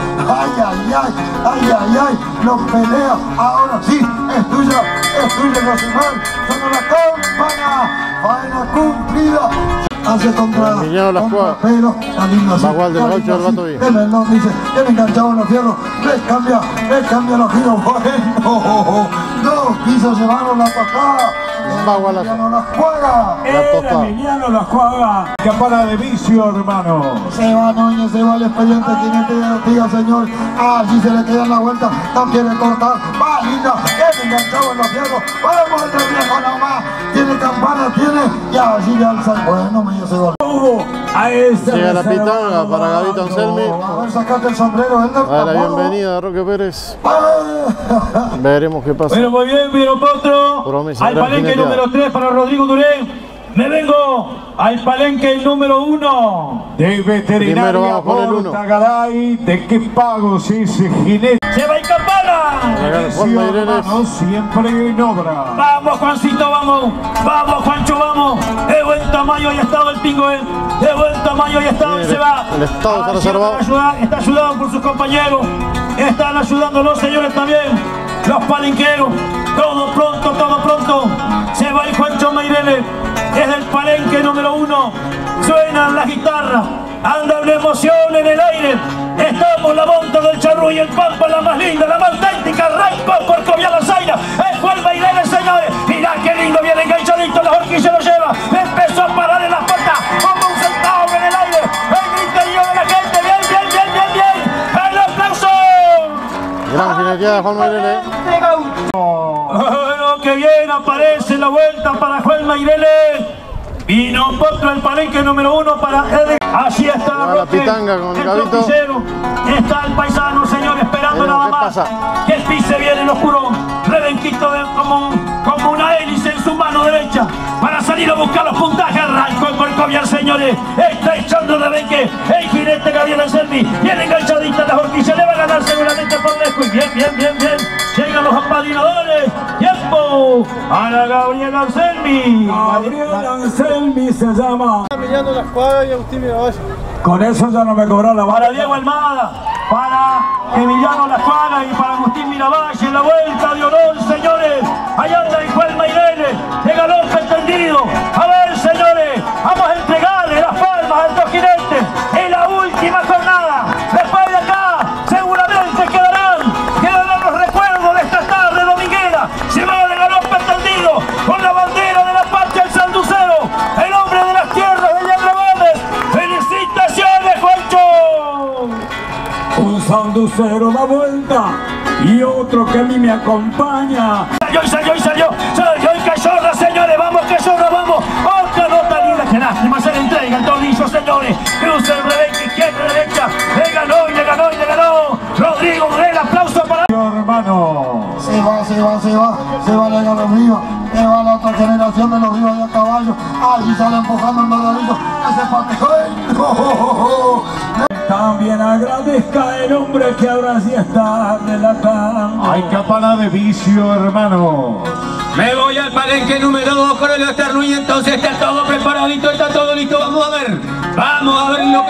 ay, lo pelea, ahora sí, es tuya, Rosimar, suena la campana, faena cumplida, hace contra pero la linda de Melón dice, tiene enganchado en los fierros, le cambia los giros, bueno, no quiso llevarnos la tocada, Emiliano la juega, Emiliano la juega, campana de Vicio, hermano. Se va Núñez, se va el expediente, jinete de Ortiga, señor, allí se le queda en la vuelta, no quiere cortar, va linda, tiene enganchado en los fierros, vamos el viejo nomás, tiene campana, y allí le alza, bueno, me dio ese gol. Llega la pitanga para Gavito Anselmi. A ver, sacate el sombrero, a la bienvenida a Roque Pérez. Veremos qué pasa. Bueno, muy bien, Viro Potro. Al palenque número 3 para Rodrigo Duré. Me vengo al palenque número 1. De Veterinaria Portagaray. ¿De qué pagos ese jinete? ¡Se va el campana! Siempre en obra. Vamos, Juancito, vamos. Vamos, Juancho, vamos. De buen tamaño y estado el pingo, De buen tamaño y estado y se va. El estado está reservado. Está ayudado por sus compañeros. Están ayudando los señores también. Los palenqueros. Todo pronto. Se va el Juancho Meireles. Es el palenque número 1. Suenan las guitarras. Anda una emoción en el aire. Estamos la monta del Charrúa y el Pampa, la más linda, la más auténtica. Arrancó por Cobian la Zaina. Es Juan Meireles, señores. Mirá qué lindo, viene enganchadito. La horquilla lo lleva. Empezó a parar en las patas como un centavo en el aire. El griterío de la gente. Bien. El aplauso. Gran jineteada de Juan Meireles. Bueno, que bien aparece la vuelta para Juan Meireles. Vino Potro el palenque número 1 para Edgar. Allí está la pitanga con el Gavito. Está el paisano, señor, esperando nada más. Que pise bien el oscuro. Rebenquito como una hélice en su mano derecha. Para salir a buscar los puntajes. Arrancó por Cobian, señores. Está echando Rebenque. El jinete Gabriel Anselmi. Bien enganchadita la horquilla. Le va a ganar seguramente por lejos. Y bien. Llegan los apadrinadores. ¡Tiempo! Para Gabriel Anselmi. Gabriel Anselmi se llama. Emiliano la juega y Agustín Miravalle. Con eso ya no me cobró la Para Diego Almada, para Emiliano La Juana y para Agustín Miravalle, la vuelta de honor, señores. Allá anda el Juan Meireles, de galope tendido. A ver, señores, vamos a entregarle las palmas a estos jinetes en la última jornada. Después de acá, seguramente quedarán los recuerdos de esta tarde dominguera. Se va de galope tendido con la bandera de la patria el sanducero, el hombre de las tierras de Yadrabanes. ¡Felicitaciones, Juancho! Un sanducero da vuelta y otro que a mí me acompaña. Salió el Cachorra, señores, vamos Cachorra, vamos. Otra nota linda, qué lástima, se le entrega el tornillo, señores. Cruza el Rebenque, izquierda, derecha, le ganó. Rodrigo Duré, aplauso para... Hermano. Se va Lega los Ríos, se va la otra generación de los Ríos de a caballo. Allí sale empujando el Margarito, ese patejón. También agradezca el hombre que ahora sí está relatando. Hay campana de Vicio, hermano. Me voy al palenque número 2 con el Eterno y entonces está todo preparadito, está todo listo. Vamos a ver.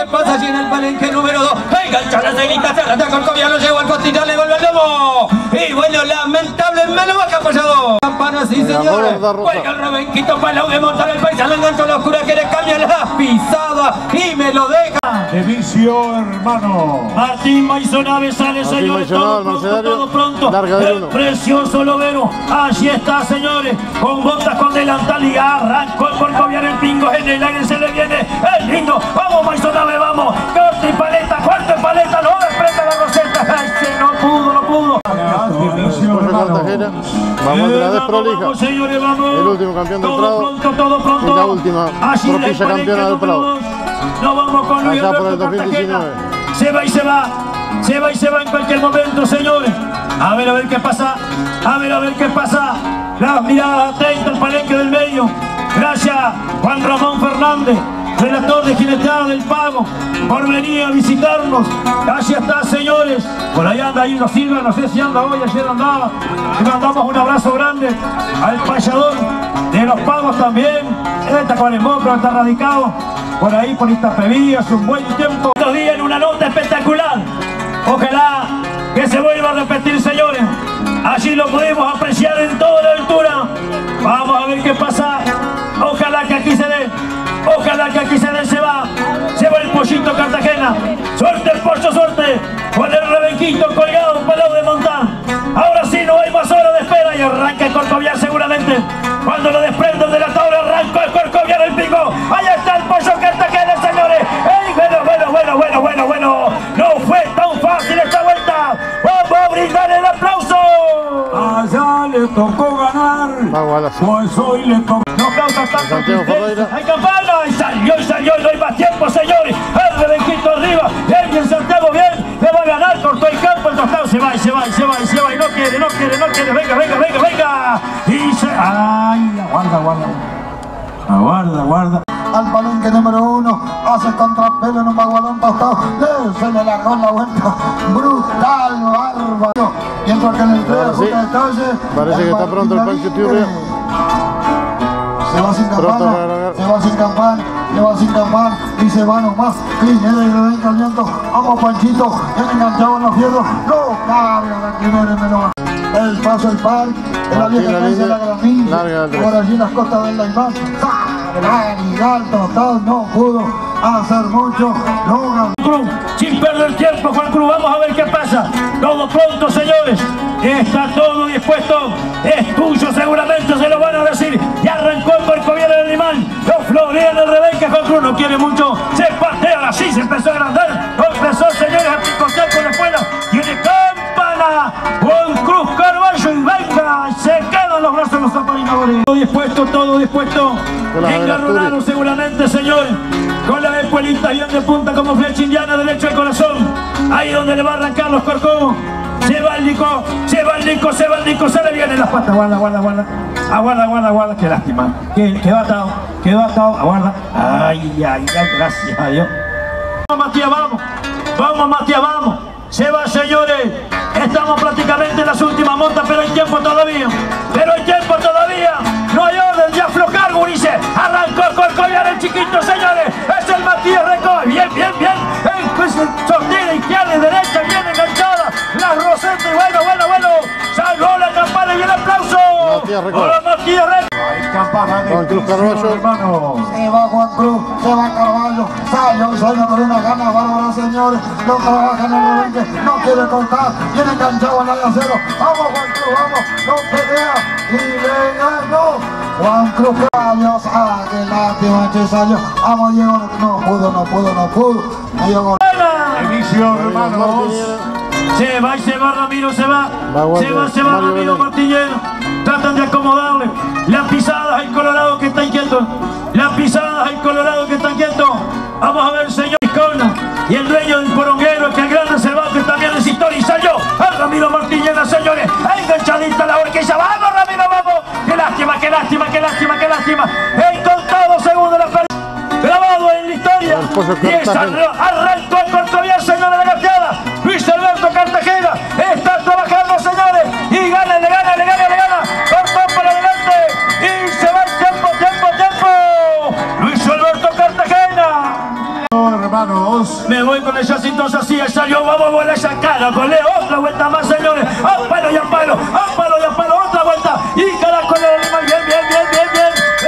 ¿Qué pasa allí en el palenque número 2? Engancha la ceguita, se arranca Corcovia, lo lleva al costillar, le vuelve al lomo. Y bueno, lamentablemente lo baja apoyado. Campana, sí señores. Cuelga el rebenquito para la de montar el país, le engancha la oscura que le cambia la pisada y me lo deja. De Vicio Hermano. Martín Maisonave sale, señores, todo pronto. El precioso lobero. Allí está, señores, con botas, con delantal y arrancó el Corcoviar, el pingo en el aire, se le viene el lindo. Vamos, Maisonave, vamos. Corte y paleta, cuarto y paleta, no desprenda la roseta. Ay, sí, no pudo. Cartagena. Vamos de la desprolija. Vamos, señores, vamos. El último campeón del Prado. Todo pronto. Y la última propilla campeona del Prado. Nos vamos con Luis allá por el Alberto 2019. Cartagena. Se va en cualquier momento, señores. A ver qué pasa. A ver qué pasa. Las miradas atentas al palenque del medio. Gracias, Juan Ramón Fernández, relator de Jineteada del Pago, por venir a visitarnos. Allí está, señores. Por ahí anda Himno Silva, no sé si anda hoy, ayer andaba. Le mandamos un abrazo grande al payador de los Pagos también. Está con el mocro, está radicado por ahí, por Itapeví, hace un buen tiempo. Estos días en una nota espectacular. Ojalá que se vuelva a repetir, señores. Allí lo podemos apreciar en toda la altura. Vamos a ver qué pasa. Ojalá que aquí se dé. Se va el Pollito Cartagena. Suerte el Pocho, suerte. Con el rebenquito colgado, un palo de montar. Ahora sí, no hay más hora de espera. Y arranca el Corcoviar seguramente. Cuando lo desprenden de la tabla, arranca el Corcoviar, el pico. Ahí está el Pollo Cartagena, señores. ¡Ey, bueno! No fue tan fácil esta vuelta. Vamos a brindar el aplauso. Allá le tocó ganar. Pues hoy le tocó. No causa tanto tristeza. ¡Hay campana! Y salió, no hay más tiempo, señores. El rebenquito arriba. Bien, Santiago, bien. Le va a ganar, cortó el campo, el tostado se va. Y no quiere. Venga. Y se... ¡Ay! Aguarda. Al palenque número 1, hace contrapelo en un bagualón tostado, se le largó la vuelta, brutal, bárbaro. Mientras que en el 3 de detalle, parece que está pronto el Pancho Tiurria. Se va sin campana y se va nomás. Clinera y revenca el viento. Vamos, Panchito, bien enganchado en los fierros. No carga la Clinera, menos. El paso, el par, en la vieja calle de la Granilla, por allí en las costas del Laimán. Largar total, no pudo hacer mucho, no ganó. Sin perder tiempo, Juan Cruz, vamos a ver qué pasa. Todo pronto, señores. Está todo dispuesto. Es tuyo, seguramente se lo van a decir. Y arrancó el Corcoviar el animal. Lo florea en el rebenque, Juan Cruz no quiere mucho. Se patea así, se empezó a agrandar. Empezó, señores, a picotear con la escuela. Tiene campana. Juan Cruz Carballo y venga. Se quedan los brazos de los apadrinadores. Todo dispuesto. Engarronado seguramente, señor. Con la escuelita bien de punta como flecha indiana, derecho al corazón. Ahí donde le va a arrancar los corcovos. Se va el Nico, se le vienen las patas. Aguarda, qué lástima. Quedó atado, aguarda. Ay, gracias a Dios. Vamos, Matías, vamos. Se va, señores. Estamos prácticamente en las últimas montas, pero hay tiempo todavía. No hay orden de aflojar, gurises. Arrancó el Corcoviar, el chiquito, señores. Es el Matías Recoy. Bien. Sortida izquierda y derecha, bien enganchada. La roseta y bueno. Salvó la campana y el aplauso. Hola, Matías Recoy. Hay campana de Juan Cruz Carballo, hermano. Se va Juan Cruz, se va Carballo. Salió con una gana bárbara, señores. No trabaja en el rebenque, no quiere cortar. Viene enganchado en la de acero. Vamos, Juan Cruz, vamos. No pelea y le ganó. Juan Cruz Carballo, qué lástima que salió. Vamos, Diego, no pudo. Diego. Vicio Hermanos. Se va Ramiro, se va Ramiro Martillero. Tratan de acomodarle. Las pisadas al Colorado que está inquieto. Vamos a ver, señor Iscona. Y el dueño del poronguero, que el grande Cervantes también es historia. Y salió a Ramiro Martillero, señores. Enganchadita la horquilla. ¡Vamos, Ramiro, vamos! ¡Qué lástima! En contados segundos la pérdida. Grabado en la historia. Y arrancó el Corcoviar, señores, de la gateada. Luis Alberto Cartagena está trabajando, señores. Y le gana. Cortó para adelante. Y se va el tiempo. Luis Alberto Cartagena. Hermanos. vamos. Me voy con el Jacinto Sacía, salió, vamos a volar esa cara, goleo, otra vuelta más, señores. ¡A palo y a palo! ¡A palo y a palo! ¡Otra vuelta! Y Caracol de Lima, bien, bien, bien, bien, bien.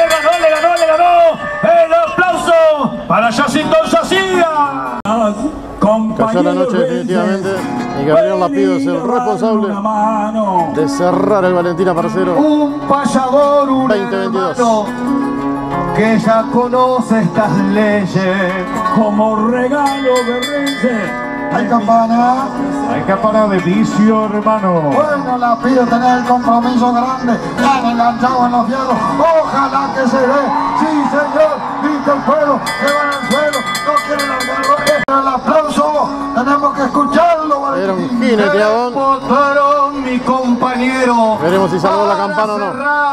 Le ganó. El aplauso para Jacinto Sacía. Cayó la noche definitivamente y Gabriel Lapido es el responsable de cerrar el Valentina Parcero. Un payador, un 2022. Que ya conoce estas leyes. Como regalo de Reyes. Hay campana. Hay campana de Vicio Hermano. Bueno, Lapido tener el compromiso grande. Han enganchado en los fierros. Ojalá que se dé. Sí, señor. Viste el fuego. Se van al suelo. No quieren largarlo. El aplauso. Tenemos que escucharlo. Era un jineteadón. Votaron mi compañero. Veremos si salvó la campana o no.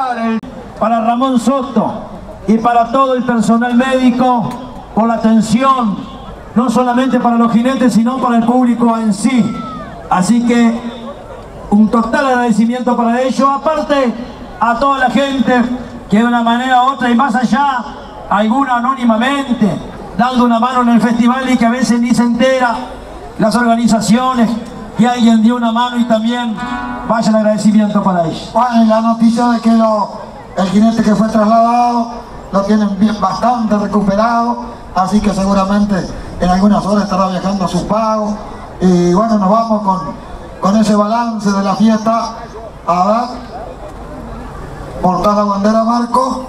Para Ramón Soto y para todo el personal médico por la atención, no solamente para los jinetes, sino para el público en sí. Así que un total agradecimiento para ellos, aparte a toda la gente que de una manera u otra y más allá, alguna anónimamente, dando una mano en el festival y que a veces ni se entera, las organizaciones, que alguien dio una mano y también vaya el agradecimiento para ellos. Bueno, y la noticia de que el jinete que fue trasladado lo tienen bien, bastante recuperado, así que seguramente en algunas horas estará viajando a sus pagos. Y bueno, nos vamos con ese balance de la fiesta. A ver, portar la bandera, Marco.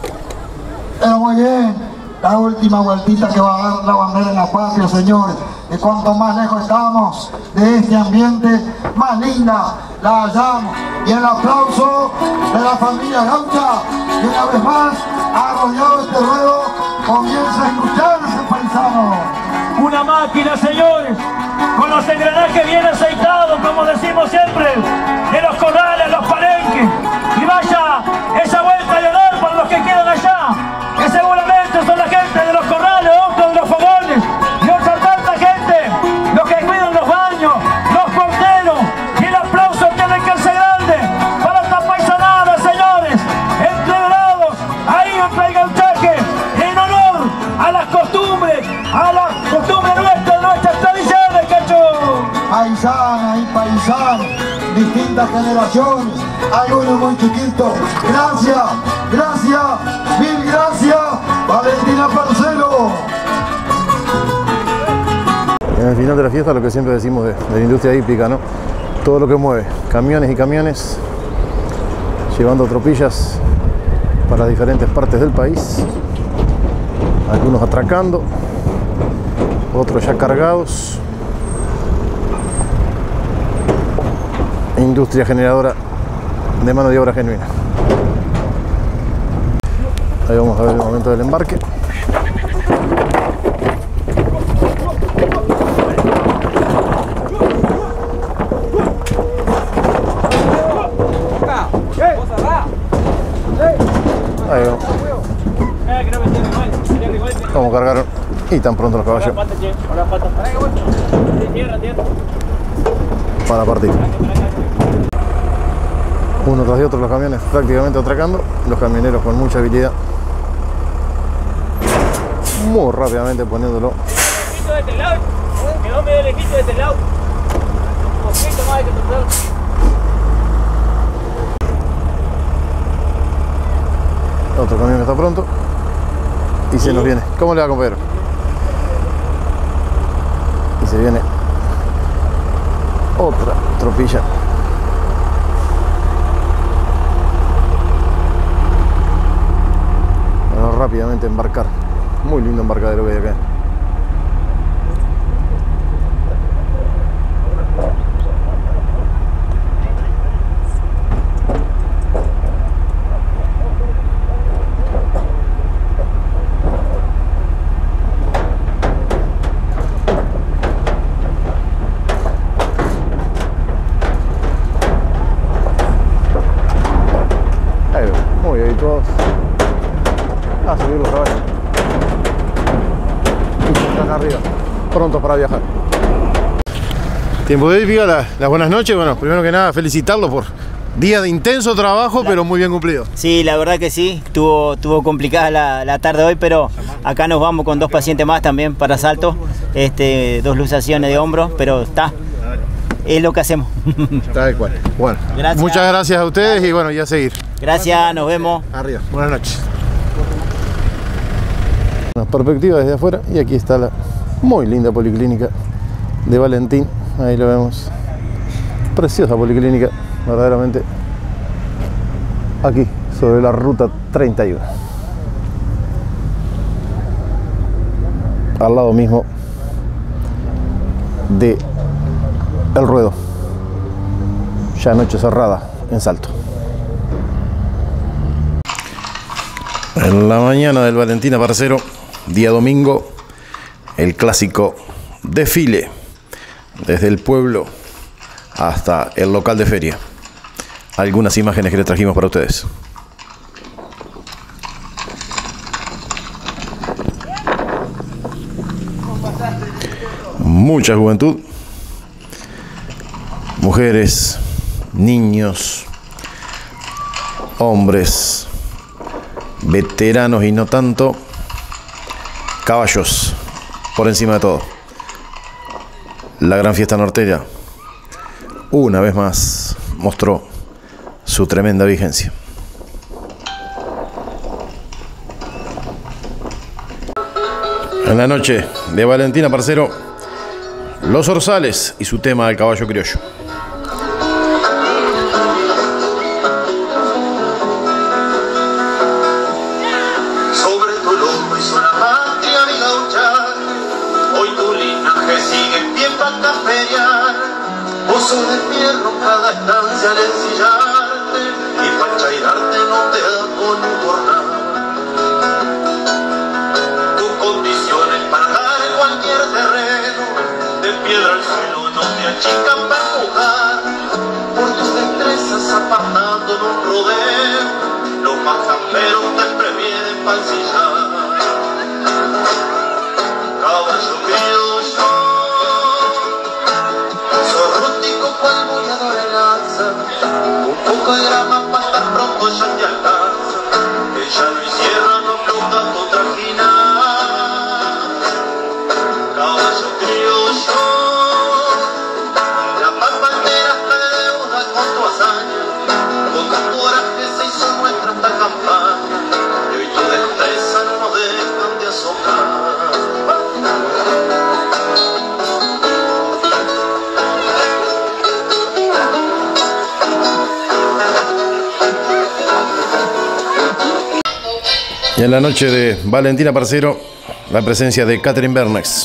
Pero muy bien, la última vueltita que va a dar la bandera en la patria, señores. Y cuanto más lejos estamos de este ambiente, más linda la hallamos. Y el aplauso de la familia gaucha, que una vez más ha rodeado este ruedo, comienza a escucharse, paisano. Una máquina, señores, con los engranajes bien aceitados, como decimos siempre, de los corrales, los palenques. Y vaya esa vuelta de honor para los que quedan allá, que seguramente son la gente de los corrales, otros de los fogones, y otra tanta gente, los que cuidan los baños, los porteros. Y el aplauso tiene que ser grande para esta paisanada, señores, entregados ahí entre el gauchaje, en honor a las costumbres, nuestras tradiciones, cacho. Paisana y paisano, distintas generaciones, algunos muy chiquitos. Gracias, mil gracias, Valentina Parcero. En el final de la fiesta, lo que siempre decimos de la industria hípica, ¿no? Todo lo que mueve, camiones y camiones, llevando tropillas para diferentes partes del país, algunos atracando, otros ya cargados. Industria generadora de mano de obra genuina. Ahí vamos a ver el momento del embarque. Ahí vamos. Vamos a cargar y tan pronto los caballos para partir. Uno tras de otro los camiones prácticamente atracando, los camioneros con mucha habilidad, muy rápidamente poniéndolo. Quedó medio lejito de este lado. Un poquito más hay que tocar. Otro camión está pronto y se nos viene. ¿Cómo le va, compañero? Y se viene otra tropilla. Vamos rápidamente a embarcar. Muy lindo embarcadero que hay acá. Muy habituados a subir los caballos. Están arriba, prontos para viajar. Tiempo de hípica, las buenas noches. Bueno, primero que nada felicitarlos Día de intenso trabajo, pero muy bien cumplido. Sí, la verdad que sí, estuvo complicada la tarde hoy, pero acá nos vamos con 2 pacientes más también para salto, 2 luxaciones de hombro, pero es lo que hacemos. Tal cual. Bueno, gracias. Muchas gracias a ustedes y bueno, ya a seguir. Gracias, nos vemos. Arriba, buenas noches. Una perspectiva desde afuera y aquí está la muy linda policlínica de Valentín, ahí lo vemos. Preciosa policlínica, verdaderamente, aquí sobre la ruta 31, al lado mismo de El Ruedo, ya noche cerrada en Salto. En la mañana del Valentín Aparcero, día domingo, el clásico desfile desde el pueblo hasta el local de feria. Algunas imágenes que les trajimos para ustedes. Mucha juventud, mujeres, niños, hombres, veteranos y no tanto, caballos por encima de todo. La gran fiesta norteña una vez más mostró su tremenda vigencia. En la noche de Valentín Aparcero, Los Orzales y su tema del caballo criollo. Sobre tu lomo hizo la patria mi gauchar, hoy tu linaje sigue en pie para campear. Pozo de fierro cada estancia al ensillarte, y para chairarte no te da con importar. Tus condiciones para dar cualquier terreno, de piedra al suelo no te achican para jugar. Por tus destrezas apartando en un rodeo, los más camperos te previenen para ensillar. Caballo criollo, cual boleador en lanza, un poco de grama para estar pronto ya te alcanza. Ella no hicieron, no flota tu trajina. Caballo criollo, la paz bandera está de deuda con tu hazaña, con tu coraje se hizo nuestra esta campaña, y hoy tu destreza no nos dejan de asombrar. Y en la noche de Valentín Aparcero, la presencia de Catherine Bernex.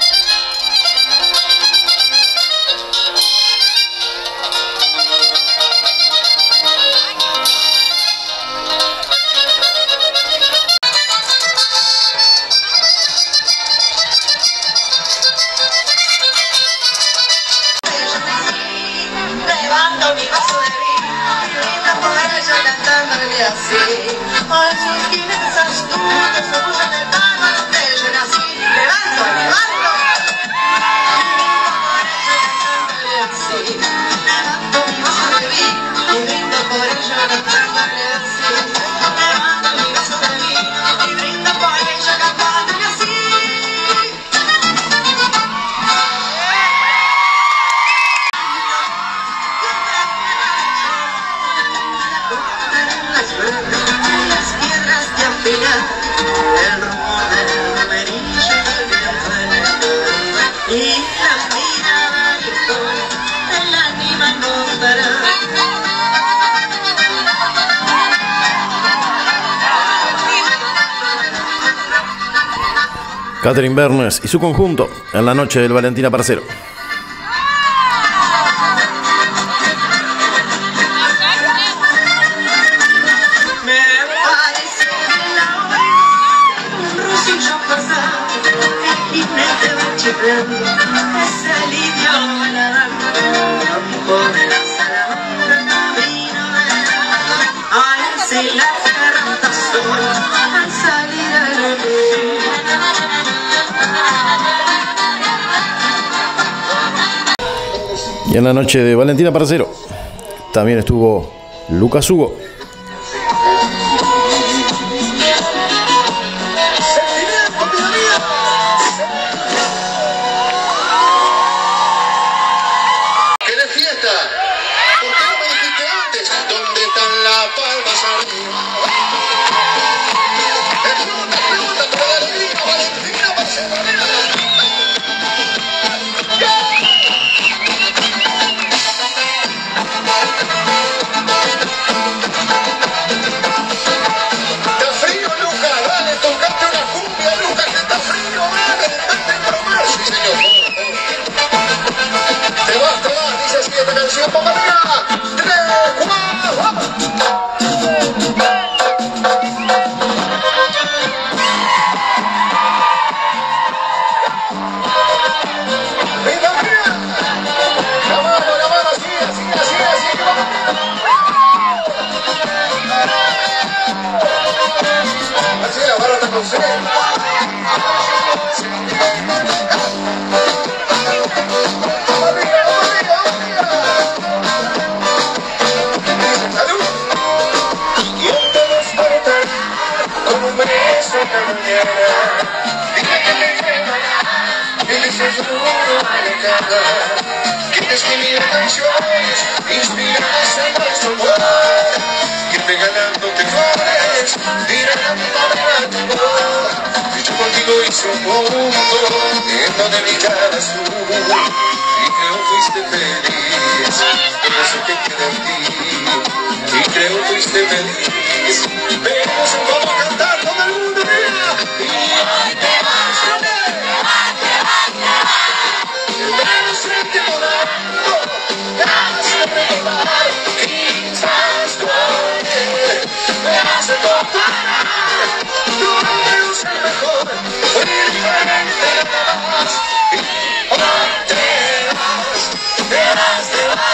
Levanto mi vaso de vino y brinda por ella cantándole así. A esos jinetes astutos, orgullo del pago donde yo nací. Levanto, levanto. Levanto mi vaso de vino y brindo por ella cantándole así. Levanto mi vaso de vino y brindo por ella cantándole así. Las piedras de afilar, el rumor del romerillo y la mirada del ánima no dará. Catherine Bernex y su conjunto en la noche del Valentín Aparcero. Ese alivio la garganta sola al salir al Y en la noche de Valentín Aparcero también estuvo Lucas Hugo. ¿Querés fiesta? ¿Por qué no me dijiste antes? ¿Dónde están las palmas arriba? Pregunta, pero Valentina, Valentina, Barcelona. Está frío, Lucas, dale, tocate una cumbia, Lucas, que está frío, dale, dejate bromar, sí señor. Te vas, dice así esta canción, papá, 3, 4, vamos. ¡Viva, mira! La mano, así, que vamos. Así la barra está con C. ¡Salud! ¿Quién te despertará con un beso de mañana? Dile que te llevará, dile que seguro vale cada. ¿Quién te escribirá canciones inspiradas en nuestro amor? ¿Quién regalándote flores dirá para tu amor? Y yo contigo hice un mundo en donde brillabas tú y creo fuiste feliz, por eso te queda en ti. Y creo fuiste feliz, vemos cómo cantar todo el mundo vea. Y ahí te vas, vemos el tiempo dando, te hace recordar, quizás me hace comparar, tú eres el mejor, fui diferente más, y hoy te vas.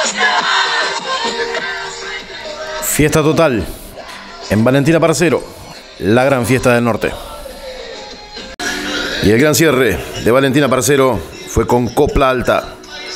Fiesta total en Valentina Parcero, la gran fiesta del norte. Y el gran cierre de Valentina Parcero fue con Copla Alta.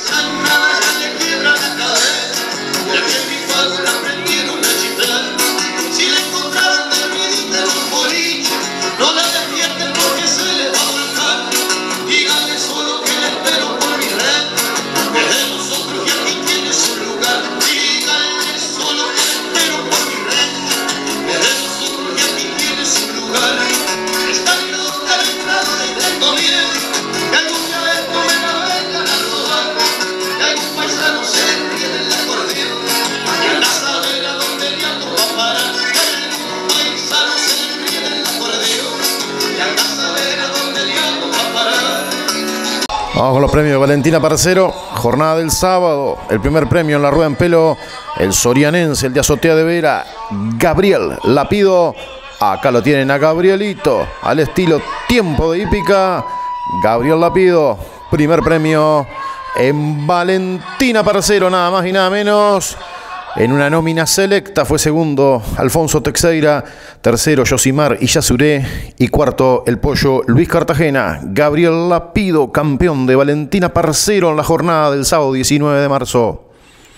Vamos con los premios de Valentina Parcero, jornada del sábado. El primer premio en la rueda en pelo, el sorianense, el de Azotea de Vera, Gabriel Lapido. Acá lo tienen a Gabrielito, al estilo tiempo de hípica. Gabriel Lapido, primer premio en Valentina Parcero, nada más y nada menos. En una nómina selecta fue segundo Alfonso Teixeira, tercero Yosimar Iyasuré y cuarto el pollo Luis Cartagena. Gabriel Lapido, campeón de Valentina Parcero en la jornada del sábado 19 de marzo.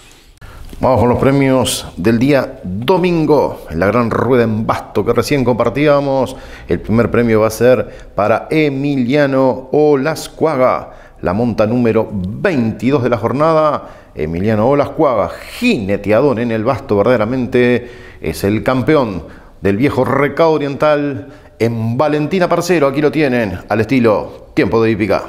Vamos con los premios del día domingo en la gran rueda en Basto que recién compartíamos. El primer premio va a ser para Emiliano Olascuaga, la monta número 22 de la jornada. Emiliano Olascuaga, jineteador en el Basto, verdaderamente es el campeón del viejo Recado Oriental en Valentina Parcero. Aquí lo tienen, al estilo tiempo de hípica.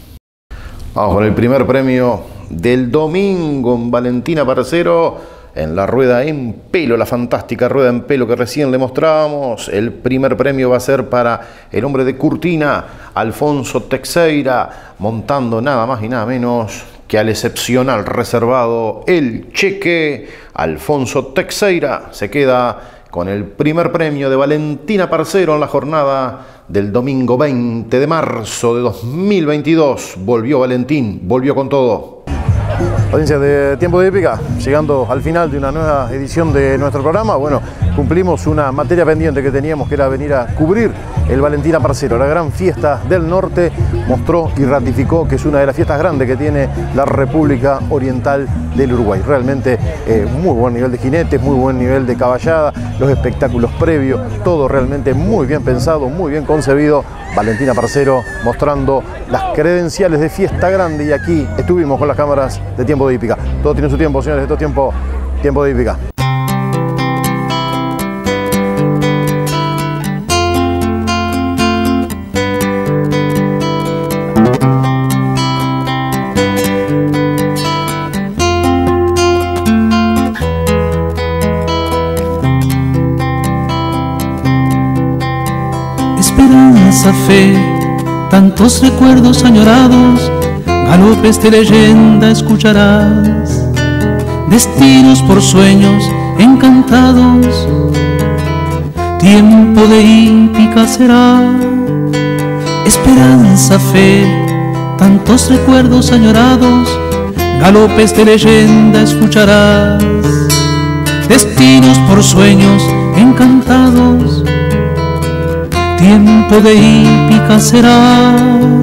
Vamos con el primer premio del domingo en Valentina Parcero, en la rueda en pelo, la fantástica rueda en pelo que recién le mostrábamos. El primer premio va a ser para el hombre de Curtina, Alfonso Teixeira, montando nada más y nada menos que al excepcional reservado El Cheque. Alfonso Teixeira se queda con el primer premio de Valentina Parcero en la jornada del domingo 20 de marzo de 2022. Volvió Valentín, volvió con todo. Audiencia de Tiempo de Hípica, llegando al final de una nueva edición de nuestro programa. Bueno, cumplimos una materia pendiente que teníamos, que era venir a cubrir el Valentina Parcero, la gran fiesta del norte, mostró y ratificó que es una de las fiestas grandes que tiene la República Oriental del Uruguay. Realmente muy buen nivel de jinetes, muy buen nivel de caballada, los espectáculos previos, todo realmente muy bien pensado, muy bien concebido. Valentina Parcero mostrando las credenciales de fiesta grande, y aquí estuvimos con las cámaras de Tiempo de Hípica. Todo tiene su tiempo, señores, esto es tiempo de Hípica. Esperanza, fe, tantos recuerdos añorados, galopes de leyenda escucharás, destinos por sueños encantados, tiempo de hípica será. Esperanza, fe, tantos recuerdos añorados, galopes de leyenda escucharás, destinos por sueños encantados, tiempo de hípica será.